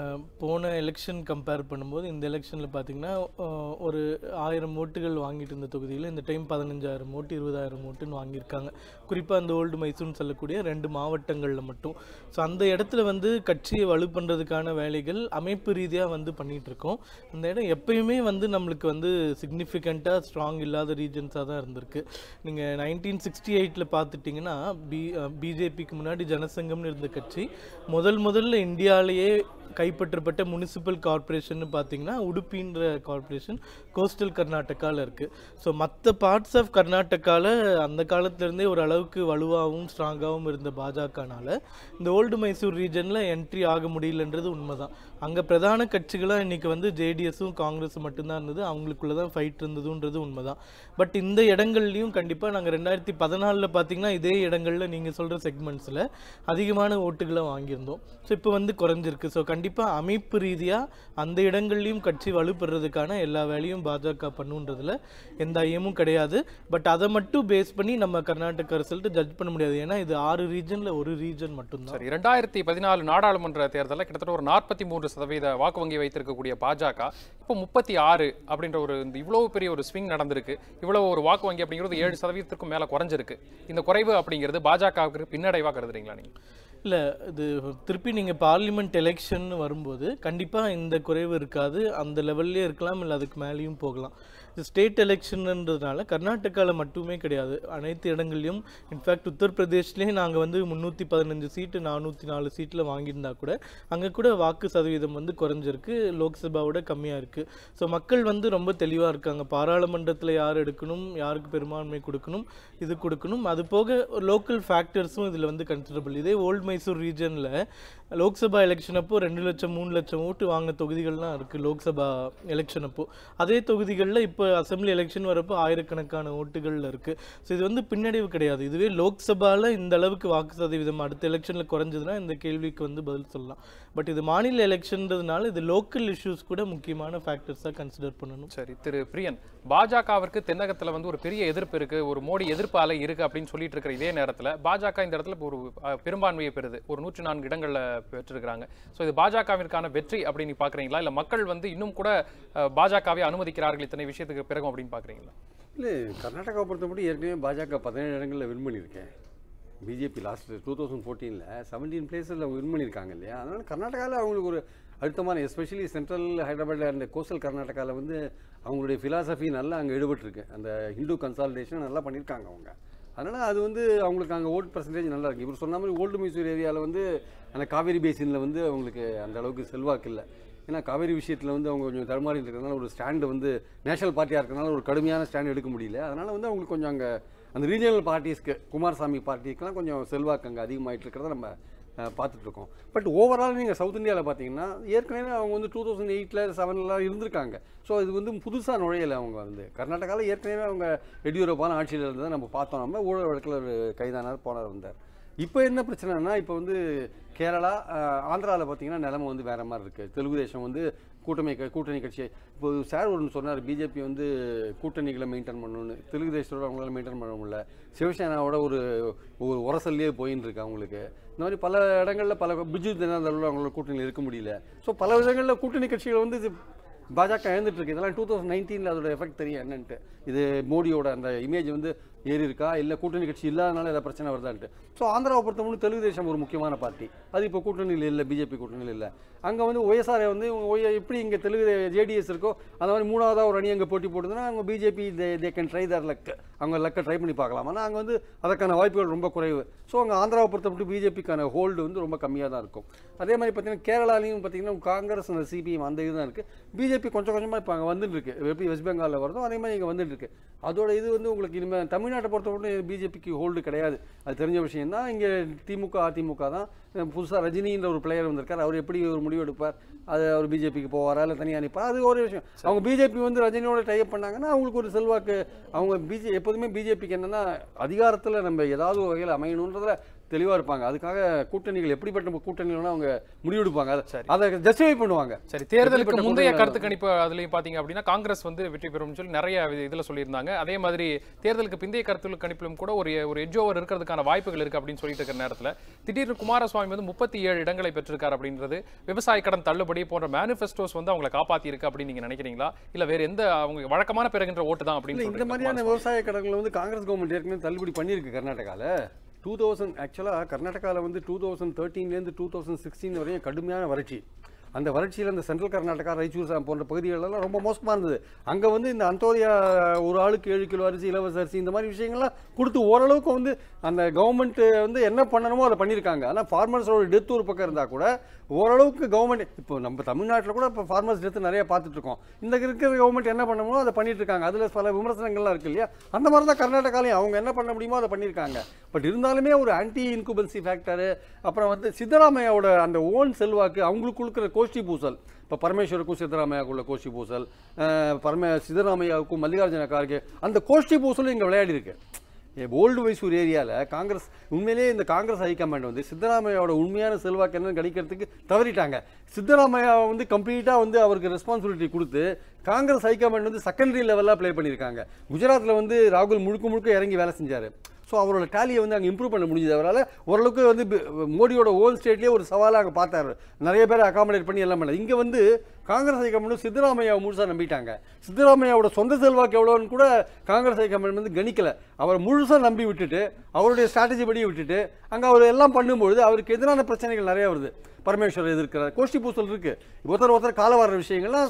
போன எலெக்ஷன் கம்பேர் பண்ணும்போது இந்த எலெக்ஷனில் பார்த்தீங்கன்னா ஒரு 1000 ஓட்டுகள் வாங்கிட்டு இருந்த தொகுதியில் இந்த டைம் 15,000 ஓட்டு 20,000 ஓட்டுன்னு வாங்கியிருக்காங்க. குறிப்பாக அந்த ஓல்டு மைசூர்னு சொல்லக்கூடிய 2 மாவட்டங்களில் மட்டும். ஸோ அந்த இடத்துல வந்து கட்சியை வலு பண்ணுறதுக்கான வேலைகள் அமைப்பு ரீதியாக வந்து பண்ணிகிட்ருக்கோம். அந்த இடம் எப்பயுமே வந்து நம்மளுக்கு வந்து சிக்னிஃபிகண்ட்டாக ஸ்ட்ராங் இல்லாத ரீஜன்ஸாக தான் இருந்திருக்கு. நீங்கள் 1968 பார்த்துட்டிங்கன்னா பிஜேபிக்கு முன்னாடி ஜனசங்கம்னு இருந்த கட்சி முதல்ல இந்தியாவிலேயே கைப்பற்றப்பட்ட முனிசிபல் கார்பரேஷன் பார்த்தீங்கன்னா உடுப்பின்ற கார்பரேஷன் கோஸ்டல் கர்நாடகாவில் இருக்குது. ஸோ மற்ற பார்ட்ஸ் ஆஃப் கர்நாடகாவில் அந்த காலத்துலேருந்தே ஒரு அளவுக்கு வலுவாகவும் ஸ்ட்ராங்காகவும் இருந்த பாஜகனால இந்த ஓல்டு மைசூர் ரீஜனில் என்ட்ரி ஆக முடியலன்றது உண்மைதான். அங்கே பிரதான கட்சிகளாக இன்றைக்கி வந்து ஜேடிஎஸும் காங்கிரஸும் மட்டும்தான் இருந்தது, அவங்களுக்குள்ள தான் ஃபைட் இருந்ததுன்றது உண்மைதான். பட் இந்த இடங்கள்லையும் கண்டிப்பாக நாங்கள் 2014 பார்த்தீங்கன்னா இதே இடங்களில் நீங்கள் சொல்கிற செக்மெண்ட்ஸில் அதிகமான ஓட்டுகளை வாங்கியிருந்தோம். ஸோ இப்போ வந்து குறைஞ்சிருக்கு. ஸோ கண்டிப்பாக அமைப்பு ரீதியாக அந்த இடங்கள்லையும் கட்சி வலுப்பெறதுக்கான எல்லா வேலையும் பாஜக பண்ணுன்றதுல எந்த ஐயமும் கிடையாது. பட் அதை மட்டும் பேஸ் பண்ணி நம்ம கர்நாடகா ரிசல்ட் ஜட்ஜ் பண்ண முடியாது. ஏன்னா இது 6 ரீஜனில் ஒரு ரீஜன் மட்டும்தான். சரி, 2014 நாடாளுமன்ற தேர்தலில் கிட்டத்தட்ட ஒரு 43% வாக்கு வங்கி வைத்திருக்கக்கூடிய பாஜக இப்போ 36 அப்படின்ற ஒரு இவ்வளவு பெரிய ஒரு ஸ்விங் நடந்திருக்கு. இவ்வளவு ஒரு வாக்கு வங்கி அப்படிங்கிறது 7% மேலே குறைஞ்சிருக்கு. இந்த குறைவு அப்படிங்கிறது பாஜகவுக்கு பின்னடைவாக கருதுறீங்களா நீங்கள்? இல்லை, இது திருப்பி நீங்கள் பார்லிமெண்ட் எலெக்ஷன் வரும்போது கண்டிப்பாக இந்த குறைவு இருக்காது. அந்த லெவல்லே இருக்கலாம், இல்லை அதுக்கு மேலேயும் போகலாம். இது ஸ்டேட் எலெக்ஷன்ன்றதுனால கர்நாடகாவில் மட்டுமே கிடையாது, அனைத்து இடங்கள்லையும். இன்ஃபேக்ட் உத்தரப்பிரதேஷ்லேயே நாங்கள் வந்து 315 சீட்டு 404 சீட்டில் வாங்கியிருந்தா கூட அங்கே கூட வாக்கு சதவீதம் வந்து குறைஞ்சிருக்கு, லோக்சபாவோட கம்மியாக இருக்குது. ஸோ மக்கள் வந்து ரொம்ப தெளிவாக இருக்காங்க. பாராளுமன்றத்தில் யார் எடுக்கணும், யாருக்கு பெரும்பான்மை கொடுக்கணும், இது கொடுக்கணும். அது போக லோக்கல் ஃபேக்டர்ஸும் இதில் வந்து கன்சிடரபிள். இதே ஓல்டு மைசூர் ரீஜனில் லோக்சபா எலெக்ஷன் அப்போ 2 லட்சம் 3 லட்சம் ஓட்டு வாங்கின தொகுதிகள்லாம் இருக்குது லோக்சபா எலெக்ஷன் அப்போ. அதே தொகுதிகளில் இப்போ அசம்பிளி எலெக்ஷன் வரப்போ ஆயிரக்கணக்கான ஓட்டுகளில் இருக்குது. ஸோ இது வந்து பின்னடைவு கிடையாது. இதுவே லோக்சபாவில் இந்த அளவுக்கு வாக்கு சதவீதம் அடுத்த எலெக்ஷனில் குறைஞ்சதுன்னா இந்த கேள்விக்கு வந்து பதில் சொல்லலாம். பட் இது மாநில எலெக்ஷன்றதுனால இது லோக்கல் இஷ்யூஸ் கூட முக்கியமான ஃபேக்டர்ஸாக கன்சிடர் பண்ணணும். சரி, திரு பிரியன், பாஜகவிற்கு தென்னகத்தில் வந்து ஒரு பெரிய எதிர்ப்பு இருக்குது, ஒரு மோடி எதிர்ப்பு அலை இருக்குது அப்படின்னு சொல்லிட்டு இருக்கிற இதே நேரத்தில் பாஜக இந்த இடத்துல ஒரு பெரும்பான்மையை பெறுது, ஒரு 104 இடங்களில் பெற்றிருக்கிறாங்க. ஸோ இது பாஜகவிற்கான வெற்றி அப்படின்னு பார்க்குறீங்களா, இல்லை மக்கள் வந்து இன்னும் கூட பாஜகவை அனுமதிக்கிறார்கள் இத்தனை விஷயத்துக்கு பிறகும் அப்படின்னு பார்க்குறீங்களா? இல்லை, கர்நாடகாவை பொறுத்தப்பட்டு ஏற்கனவே பாஜக 17 இடங்களில் வின் பண்ணியிருக்கேன். பிஜேபி லாஸ்ட் 2014 17 பிளேஸில் அவங்க வின் பண்ணியிருக்காங்க இல்லையா. அதனால் கர்நாடகாவில் அவங்களுக்கு ஒரு அழுத்தமான, எஸ்பெஷலி சென்ட்ரல் ஹைதராபாத்தில் அந்த கோஸ்டல் கர்நாடகாவில் வந்து அவங்களுடைய ஃபிலாசபி நல்லா அங்கே ஈடுபட்டுருக்கு. அந்த ஹிந்து கன்சாலிடேஷன் நல்லா பண்ணியிருக்காங்க அவங்க. அதனால் அது வந்து அவங்களுக்கு அங்கே ஓட் பர்சன்டேஜ் நல்லா இருக்குது. இவர் சொன்ன மாதிரி ஓல்டு மைசூர் ஏரியாவில் வந்து அந்த காவேரி பேசினில் வந்து அவங்களுக்கு அந்த அளவுக்கு செல்வாக்கு இல்லை. ஏன்னா காவேரி விஷயத்தில் வந்து அவங்க கொஞ்சம் தடுமாறி இருக்கிறதுனால ஒரு ஸ்டாண்டு வந்து நேஷனல் பார்ட்டியாக இருக்கிறதுனால ஒரு கடுமையான ஸ்டாண்ட் எடுக்க முடியல. அதனால் வந்து அவங்களுக்கு கொஞ்சம் அங்கே அந்த ரீஜனல் பார்ட்டிஸ்க்கு, குமாரசாமி பார்ட்டிக்கெலாம் கொஞ்சம் செல்வாக்கு அங்கே அதிகமாகிட்டு இருக்கிறத நம்ம பார்த்துட்ருக்கோம். பட் ஓவரால் நீங்கள் சவுத் இந்தியாவில் பார்த்தீங்கன்னா ஏற்கனவே அவங்க வந்து 2008 7 இருந்திருக்காங்க. ஸோ இது வந்து புதுசாக நுழையலை. அவங்க வந்து கர்நாடகாவில் ஏற்கனவே அவங்க எடியூரப்பான ஆட்சியில் இருந்ததை நம்ம பார்த்தோம். நம்ம ஊழல் வழக்கில் ஒரு கைதானார் போனார் வந்தார். இப்போ என்ன பிரச்சனைனா, இப்போ வந்து கேரளா, ஆந்திராவில் பார்த்தீங்கன்னா நிலைமை வந்து வேறு மாதிரி இருக்குது. தெலுங்கு தேசம் வந்து கூட்டணி கட்சி. இப்போ சார் ஒன்று சொன்னார், பிஜேபி வந்து கூட்டணிகளை மெயின்டைன் பண்ணணும்னு. தெலுங்கு தேசத்தோட அவங்களால மெயின்டைன் பண்ண முடியல. சிவசேனாவோட ஒரு உரசல்லையே போயின்னு இருக்கு அவங்களுக்கு. இந்த மாதிரி பல இடங்களில் பிஜு ஜனதா தளோட அவங்களோட கூட்டணியில் இருக்க முடியல. ஸோ பல விதங்களில் கூட்டணி கட்சிகள் வந்து பாஜக இழந்துட்டுருக்கு. இதெல்லாம் 2019 அதோட எஃபெக்ட் தெரியும் என்னன்ட்டு. இது மோடியோட அந்த இமேஜ் வந்து ஏறி இருக்கா, இல்லை கூட்டணி கட்சி இல்லாதனால ஏதாவது பிரச்சனை வருதான்ட்டு. ஸோ ஆந்திராவை பொறுத்தவரை தெலுங்கு தேசம் ஒரு முக்கியமான பார்ட்டி, அது இப்போ கூட்டணியில் இல்லை, பிஜேபி கூட்டணியில் இல்லை. அங்கே வந்து ஒய்எஸ்ஆரை வந்து எப்படி இங்கே தெலுங்கு ஜேடிஎஸ் இருக்கோ அந்த மாதிரி மூணாவதாக ஒரு அணி அங்கே போட்டி போடுதுன்னா அவங்க BJP they can try their luck, அவங்க லக்கை ட்ரை பண்ணி பார்க்கலாம். ஆனால் அங்கே வந்து அதற்கான வாய்ப்புகள் ரொம்ப குறைவு. ஸோ அங்கே ஆந்திராவை பொறுத்தப்பட்டு பிஜேபிக்கான ஹோல்டு வந்து ரொம்ப கம்மியாக தான் இருக்கும். அதே மாதிரி பார்த்தீங்கன்னா கேரளாலையும் பார்த்தீங்கன்னா காங்கிரஸ் அந்த சிபிஎம் அந்த இதுதான் இருக்குது. பிஜேபி கொஞ்சம் கொஞ்சமாக இப்போ அங்கே வந்துட்டு இருக்கு. எப்படி வெஸ்ட் பெங்காலில் வருதோ அதே மாதிரி இங்கே வந்துட்டு இருக்கு. அதோட இது வந்து உங்களுக்கு இனிமேல் தமிழ்நாட்டை பொறுத்தவரைக்கும் பிஜேபிக்கு ஹோல்டு கிடையாது, அது தெரிஞ்ச விஷயம் தான். இங்கே திமுக அதிமுக தான். புதுசாக ரஜினின்ற ஒரு பிளேயர் வந்திருக்கார், அவர் எப்படி ஒரு முடிவு எடுப்பார், அது அவர் பிஜேபிக்கு போவாரா இல்லை தனியாக அனுப்பார், அது ஒரு விஷயம். அவங்க பிஜேபி வந்து ரஜினியோட டைப் பண்ணாங்கன்னா அவங்களுக்கு ஒரு செல்வாக்கு. அவங்க எப்போதுமே பிஜேபிக்கு என்னென்னா அதிகாரத்தில் நம்ம ஏதாவது ஒரு வகையில் அமையணுன்றதில் தெளிவா இருப்பாங்க. அதுக்காக கூட்டணிகள் எப்படிப்பட்ட கூட்டணிகள்னா அவங்க முடிவெடுப்பாங்க, அதை ஜஸ்டிஃபை பண்ணுவாங்க. சரி, தேர்தலுக்கு முந்தைய கருத்து கணிப்பு அதுலயும் பாத்தீங்க அப்படின்னா காங்கிரஸ் வந்து வெற்றி பெறும்னு சொல்லி நிறைய இதுல சொல்லியிருந்தாங்க. அதே மாதிரி தேர்தலுக்கு பிந்தைய கருத்து கணிப்பிலும் கூட ஒரு எட்ஜ் ஓவர் இருக்கிறதுக்கான வாய்ப்புகள் இருக்கு அப்படின்னு சொல்லிட்டு இருக்கிற நேரத்துல திடீர்னு குமாரசுவாமி வந்து 37 இடங்களை பெற்றிருக்காரு அப்படின்றது விவசாய கடன் தள்ளுபடி போன்ற மேனிஃபெஸ்டோஸ் வந்து அவங்களை காப்பாத்தி இருக்கு அப்படின்னு நீங்க நினைக்கிறீங்களா, இல்ல வேற எந்த அவங்க வழக்கமான பெறுகின்ற ஓட்டு தான் அப்படின்னு? இந்த மாதிரியான விவசாய கடன்களை வந்து காங்கிரஸ் கவர்மெண்ட் ஏற்கனவே தள்ளுபடி பண்ணியிருக்கு கர்நாடகால. 2000 ஆக்சுவலாக கர்நாடகாவில் வந்து 2013 2016 வரையும் கடுமையான வறட்சி. அந்த வறட்சியில் இந்த சென்ட்ரல் கர்நாடகா, ரைச்சூர் போன்ற பகுதிகளெல்லாம் ரொம்ப மோசமாக இருந்தது. அங்கே வந்து இந்த அந்தோரியா ஒரு ஆளுக்கு 7 கிலோ அரிசி, இலவச அரிசி, இந்த மாதிரி விஷயங்கள்லாம் கொடுத்து ஓரளவுக்கு வந்து அந்த கவர்மெண்ட் வந்து என்ன பண்ணணுமோ அதை பண்ணியிருக்காங்க. ஆனால் ஃபார்மர்ஸோட டெத் ஒரு பக்கம் இருந்தால் கூட ஓரளவுக்கு கவர்மெண்ட், இப்போ நம்ம தமிழ்நாட்டில் கூட இப்போ ஃபார்மர்ஸ் டெத்து நிறைய பார்த்துட்டு இருக்கோம். இந்த இருக்கிற கவர்மெண்ட் என்ன பண்ணணுமோ அதை பண்ணிட்டு இருக்காங்க. அதில் பல விமர்சனங்கள்லாம் இருக்கு இல்லையா? அந்த மாதிரி தான் கர்நாடகாலையும் அவங்க என்ன பண்ண முடியுமோ அதை பண்ணியிருக்காங்க. பட் இருந்தாலுமே ஒரு ஆன்டி இன்குபன்சி ஃபேக்டரு, அப்புறம் வந்து சித்தராமையாவோட அந்த ஓன் செல்வாக்கு, அவங்களுக்கு கொடுக்குற கோஷ்டி பூசல், இப்போ பரமேஸ்வருக்கும் சித்தராமையாவுக்குள்ள கோஷ்டி பூசல், சித்தராமையாவுக்கும் மல்லிகார்ஜுன கார்கே, அந்த கோஷ்டி பூசலும் இங்கே விளையாடி இருக்கு. ஓல்டு மைசூர் ஏரியாவில் காங்கிரஸ் உண்மையிலேயே இந்த காங்கிரஸ் ஹைகமாண்ட் வந்து சித்தராமையாவோட உண்மையான செல்வாக்கு என்னன்னு கணிக்கிறதுக்கு தவறிட்டாங்க. சித்தராமையாவை வந்து கம்ப்ளீட்டாக வந்து அவருக்கு ரெஸ்பான்சிபிலிட்டி கொடுத்து காங்கிரஸ் ஹைகமாண்ட் வந்து செகண்டரி லெவலாக ப்ளே பண்ணியிருக்காங்க. குஜராத்தில் வந்து ராகுல் முழுக்க இறங்கி வேலை செஞ்சார். ஸோ அவரோட டேலியை வந்து அங்கே இம்ப்ரூவ் பண்ண முடிஞ்சது. அவரால் ஓரளவுக்கு வந்து மோடியோட ஓன் ஸ்டேட்லேயே ஒரு சவாலாக அங்கே பார்த்தாரு. நிறைய பேரை அகாமடேட் பண்ணி எல்லாம் பண்ணல. இங்கே வந்து காங்கிரஸ் ஹைகமாண்ட் சித்தராமையாவை முழுசாக நம்பிட்டாங்க. சித்தராமையாவோட சொந்த செல்வாக்கு எவ்வளோன்னு கூட காங்கிரஸ் ஹைகமாண்ட் வந்து கணிக்கலை. அவரை முழுசாக நம்பி விட்டுட்டு, அவருடைய ஸ்ட்ராட்டஜி படி விட்டுட்டு, அங்கே அவர் எல்லாம் பண்ணும்பொழுது அவருக்கு எதிரான பிரச்சனைகள் நிறைய வருது. பரமேஸ்வர் எதிர்க்கிறார், கோஷ்டி பூசல் இருக்கு, ஒருத்தர் கால வர விஷயங்கள்லாம்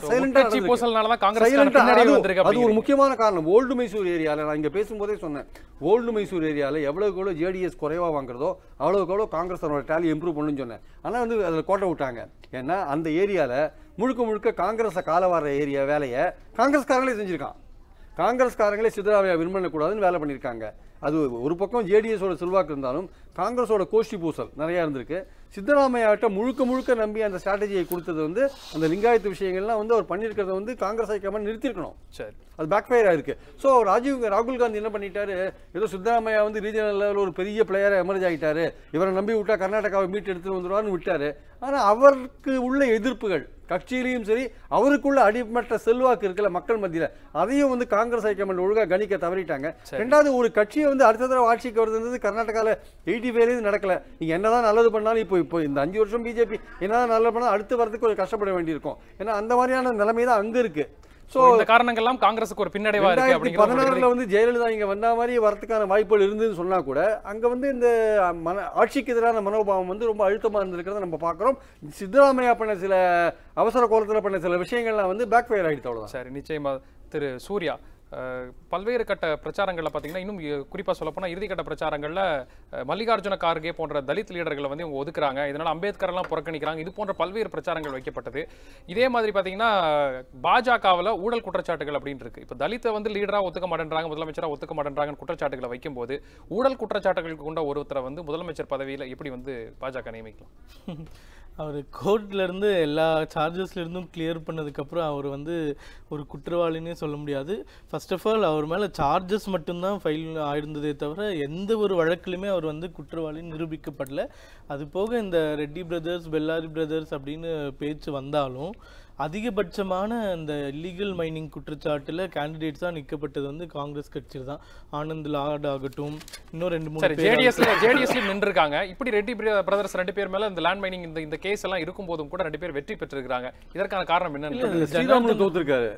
அது ஒரு முக்கியமான காரணம். ஓல்டு மைசூர் ஏரியாவில் நான் இங்கே பேசும்போதே சொன்னேன், ஓல்டு மைசூர் ஏரியாவில் எவ்வளவுக்கு எவ்வளோ ஜேடிஎஸ் குறைவாக வாங்குறதோ அவ்வளோக்கு எவ்வளோ காங்கிரஸ் அவரோட டேலி இம்ப்ரூவ் பண்ணுன்னு சொன்னேன். ஆனால் வந்து அதில் கோட்டை விட்டாங்க. ஏன்னா அந்த ஏரியாவில் முழுக்க காங்கிரஸை கால வர ஏரியா வேலையை காங்கிரஸ்காரங்களே செஞ்சுருக்கான். காங்கிரஸ்காரங்களே சித்தராமையா வின் பண்ணக்கூடாதுன்னு வேலை பண்ணியிருக்காங்க. அது ஒரு பக்கம் ஜேடிஎஸோட செல்வாக்கு இருந்தாலும் காங்கிரஸோட கோஷ்டி பூசல் நிறையா இருந்திருக்கு. சித்தராமையாட்ட முழுக்க நம்பி அந்த ஸ்ட்ராட்டஜியை கொடுத்தது வந்து அந்த லிங்காயத்து விஷயங்கள்லாம் வந்து அவர் பண்ணியிருக்கிறத வந்து காங்கிரஸ் ஹைகமாண்ட் நிறுத்திருக்கணும். சரி, அது பேக் ஃபயர் ஆயிருக்கு. ஸோ ராகுல் காந்தி என்ன பண்ணிட்டாரு, ஏதோ சித்தராமையா வந்து ரீஜனல் லெவலில் ஒரு பெரிய பிளேயரை எமர்ஜ் ஆகிட்டாரு, இவரை நம்பி விட்டா கர்நாடகாவை மீட்டு எடுத்துட்டு வந்துடுவார்னு விட்டாரு. ஆனால் அவருக்கு உள்ள எதிர்ப்புகள் கட்சியிலையும் சரி, அவருக்குள்ள அடிமட்ட செல்வாக்கு இருக்குல்ல மக்கள் மத்தியில், அதையும் வந்து காங்கிரஸ் ஹைகமாண்ட் ஒழுங்காக கணிக்க தவறிட்டாங்க. ரெண்டாவது, ஒரு கட்சியை வந்து அடுத்த தடவை ஆட்சிக்கு வருது கர்நாடகாவில் 85 நடக்கல. நீங்க என்னதான் நல்லது பண்ணாலும் இப்போ இந்த 5 வருஷம் பிஜேபி என்னதான் நல்லது பண்ணாலும் அடுத்து வரதுக்கு ஒரு கஷ்டப்பட வேண்டியிருக்கும். ஏன்னா அந்த மாதிரியான நிலைமை தான் அங்க இருக்கு. சோ இந்த காரணங்கள்லாம் காங்கிரஸுக்கு ஒரு பின்னடைவா இருக்கு. 2016 வந்து ஜெயலலிதா இங்க வந்த மாதிரி வரதுக்கான வாய்ப்புகள் இருந்ததுன்னு சொன்னா கூட அங்க வந்து இந்த ஆட்சிக்கு எதிரான மனோபாவம் வந்து ரொம்ப அழுத்தமா இருந்திருக்கிறத நம்ம பார்க்கிறோம். சித்தராமையா பண்ண சில அவசர கோலத்தில் பண்ண சில விஷயங்கள்லாம் வந்து பேக் ஃபயர் ஆகிடுது. அவ்வளவுதான். சரி, நிச்சயமா. திரு சூர்யா, பல்வேறு கட்ட பிரச்சாரங்களில் பார்த்தீங்கன்னா, இன்னும் குறிப்பாக சொல்லப்போனால் இறுதிக்கட்ட பிரச்சாரங்களில் மல்லிகார்ஜுன கார்கே போன்ற தலித் லீடர்களை வந்து இவங்க ஒதுக்குறாங்க, இதனால் அம்பேத்கர்லாம் புறக்கணிக்கிறாங்க, இது போன்ற பல்வேறு பிரச்சாரங்கள் வைக்கப்பட்டது. இதே மாதிரி பார்த்தீங்கன்னா பாஜகவில் ஊழல் குற்றச்சாட்டுகள் அப்படின்னு இருக்கு. இப்போ தலித்தை வந்து லீடராக ஒத்துக்க மாட்டேன்றாங்க, முதலமைச்சராக ஒத்துக்க மாட்டேன்றாங்கன்னு குற்றச்சாட்டுகளை வைக்கும்போது ஊழல் குற்றச்சாட்டுகளுக்கு கொண்ட ஒருத்தரை வந்து முதலமைச்சர் பதவியில் எப்படி வந்து பாஜக நியமிக்கலாம்? அவர் கோர்ட்லேருந்து எல்லா சார்ஜஸ்லேருந்தும் கிளியர் பண்ணதுக்கப்புறம் அவர் வந்து ஒரு குற்றவாளின்னே சொல்ல முடியாது. ஃபர்ஸ்ட் ஆஃப் ஆல் அவர் மேலே சார்ஜஸ் மட்டும்தான் ஃபைல் ஆயிருந்ததே தவிர எந்த ஒரு வழக்கிலுமே அவர் வந்து குற்றவாளின்னு நிரூபிக்கப்படல. அது போக இந்த ரெட்டி பிரதர்ஸ், பெல்லாரி பிரதர்ஸ் அப்படின்னு பேச்சு வந்தாலும் அதிகபட்சமான இந்த இல்லீகல் மைனிங் குற்றச்சாட்டில் கேண்டிடேட்ஸாக நிற்கப்பட்டது வந்து காங்கிரஸ் கட்சி தான். ஆனந்த் லாட் ஆகட்டும், இன்னும் 2-3 ஜேடிஎஸ்ல நின்றுருக்காங்க. இப்படி ரெட்டி பிரதர்ஸ் 2 பேர் மேல இந்த லேண்ட் மைனிங் இந்த கேஸ் எல்லாம் இருக்கும் போதும் கூட 2 பேர் வெற்றி பெற்றிருக்காங்க. இதற்கான காரணம் என்னன்னு? ஸ்ரீராமுலு தோத்துருக்காரு.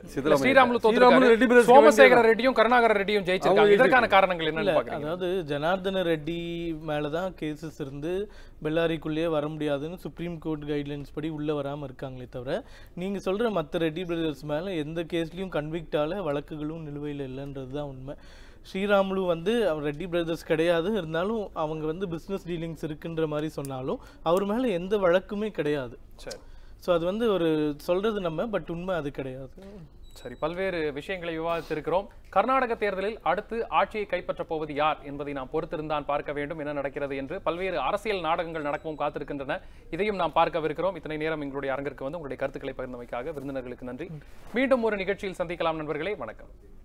சோமசேகர ரெட்டியும் கருணாகர ரெட்டியும் ஜெயிச்சிருக்காங்க. இதற்கான காரணங்கள் என்னன்னு பாக்குறீங்க? அதாவது ஜனார்தன ரெட்டி மேலதான் கேசஸ் இருந்து பெல்லாரிக்குள்ளேயே வர முடியாதுன்னு சுப்ரீம் கோர்ட் கைட்லைன்ஸ் படி உள்ள வராம இருக்காங்களே தவிர, நீங்க சொல்ற மற்ற ரெட்டி பிரதர்ஸ் மேல எந்த கேஸ்லயும் கன்விக்டால வழக்குகளும் நிலுவையில் இல்லைன்றது தான் உண்மை. ஸ்ரீராமுலு வந்து அவர் ரெட்டி பிரதர்ஸ் கிடையாது, இருந்தாலும் அவங்க வந்து பிஸ்னஸ் டீலிங்ஸ் இருக்குன்ற மாதிரி சொன்னாலும் அவர் மேலே எந்த வழக்குமே கிடையாது. சரி, ஸோ அது வந்து ஒரு சொல்றது நம்ம, பட் உண்மை அது கிடையாது. சரி, பல்வேறு விஷயங்களை விவாதித்திருக்கிறோம். கர்நாடக தேர்தலில் அடுத்து ஆட்சியை கைப்பற்றப் போவது யார் என்பதை நாம் பொறுத்திருந்தான் பார்க்க வேண்டும் என்ன நடக்கிறது என்று. பல்வேறு அரசியல் நாடகங்கள் நடக்கவும் காத்திருக்கின்றன, இதையும் நாம் பார்க்கவிருக்கிறோம். இத்தனை நேரம் எங்களுடைய அரங்கிற்கு வந்து உங்களுடைய கருத்துக்களை பகிர்ந்தமைக்காக விருந்தினர்களுக்கு நன்றி. மீண்டும் ஒரு நிகழ்ச்சியில் சந்திக்கலாம் நண்பர்களே. வணக்கம்.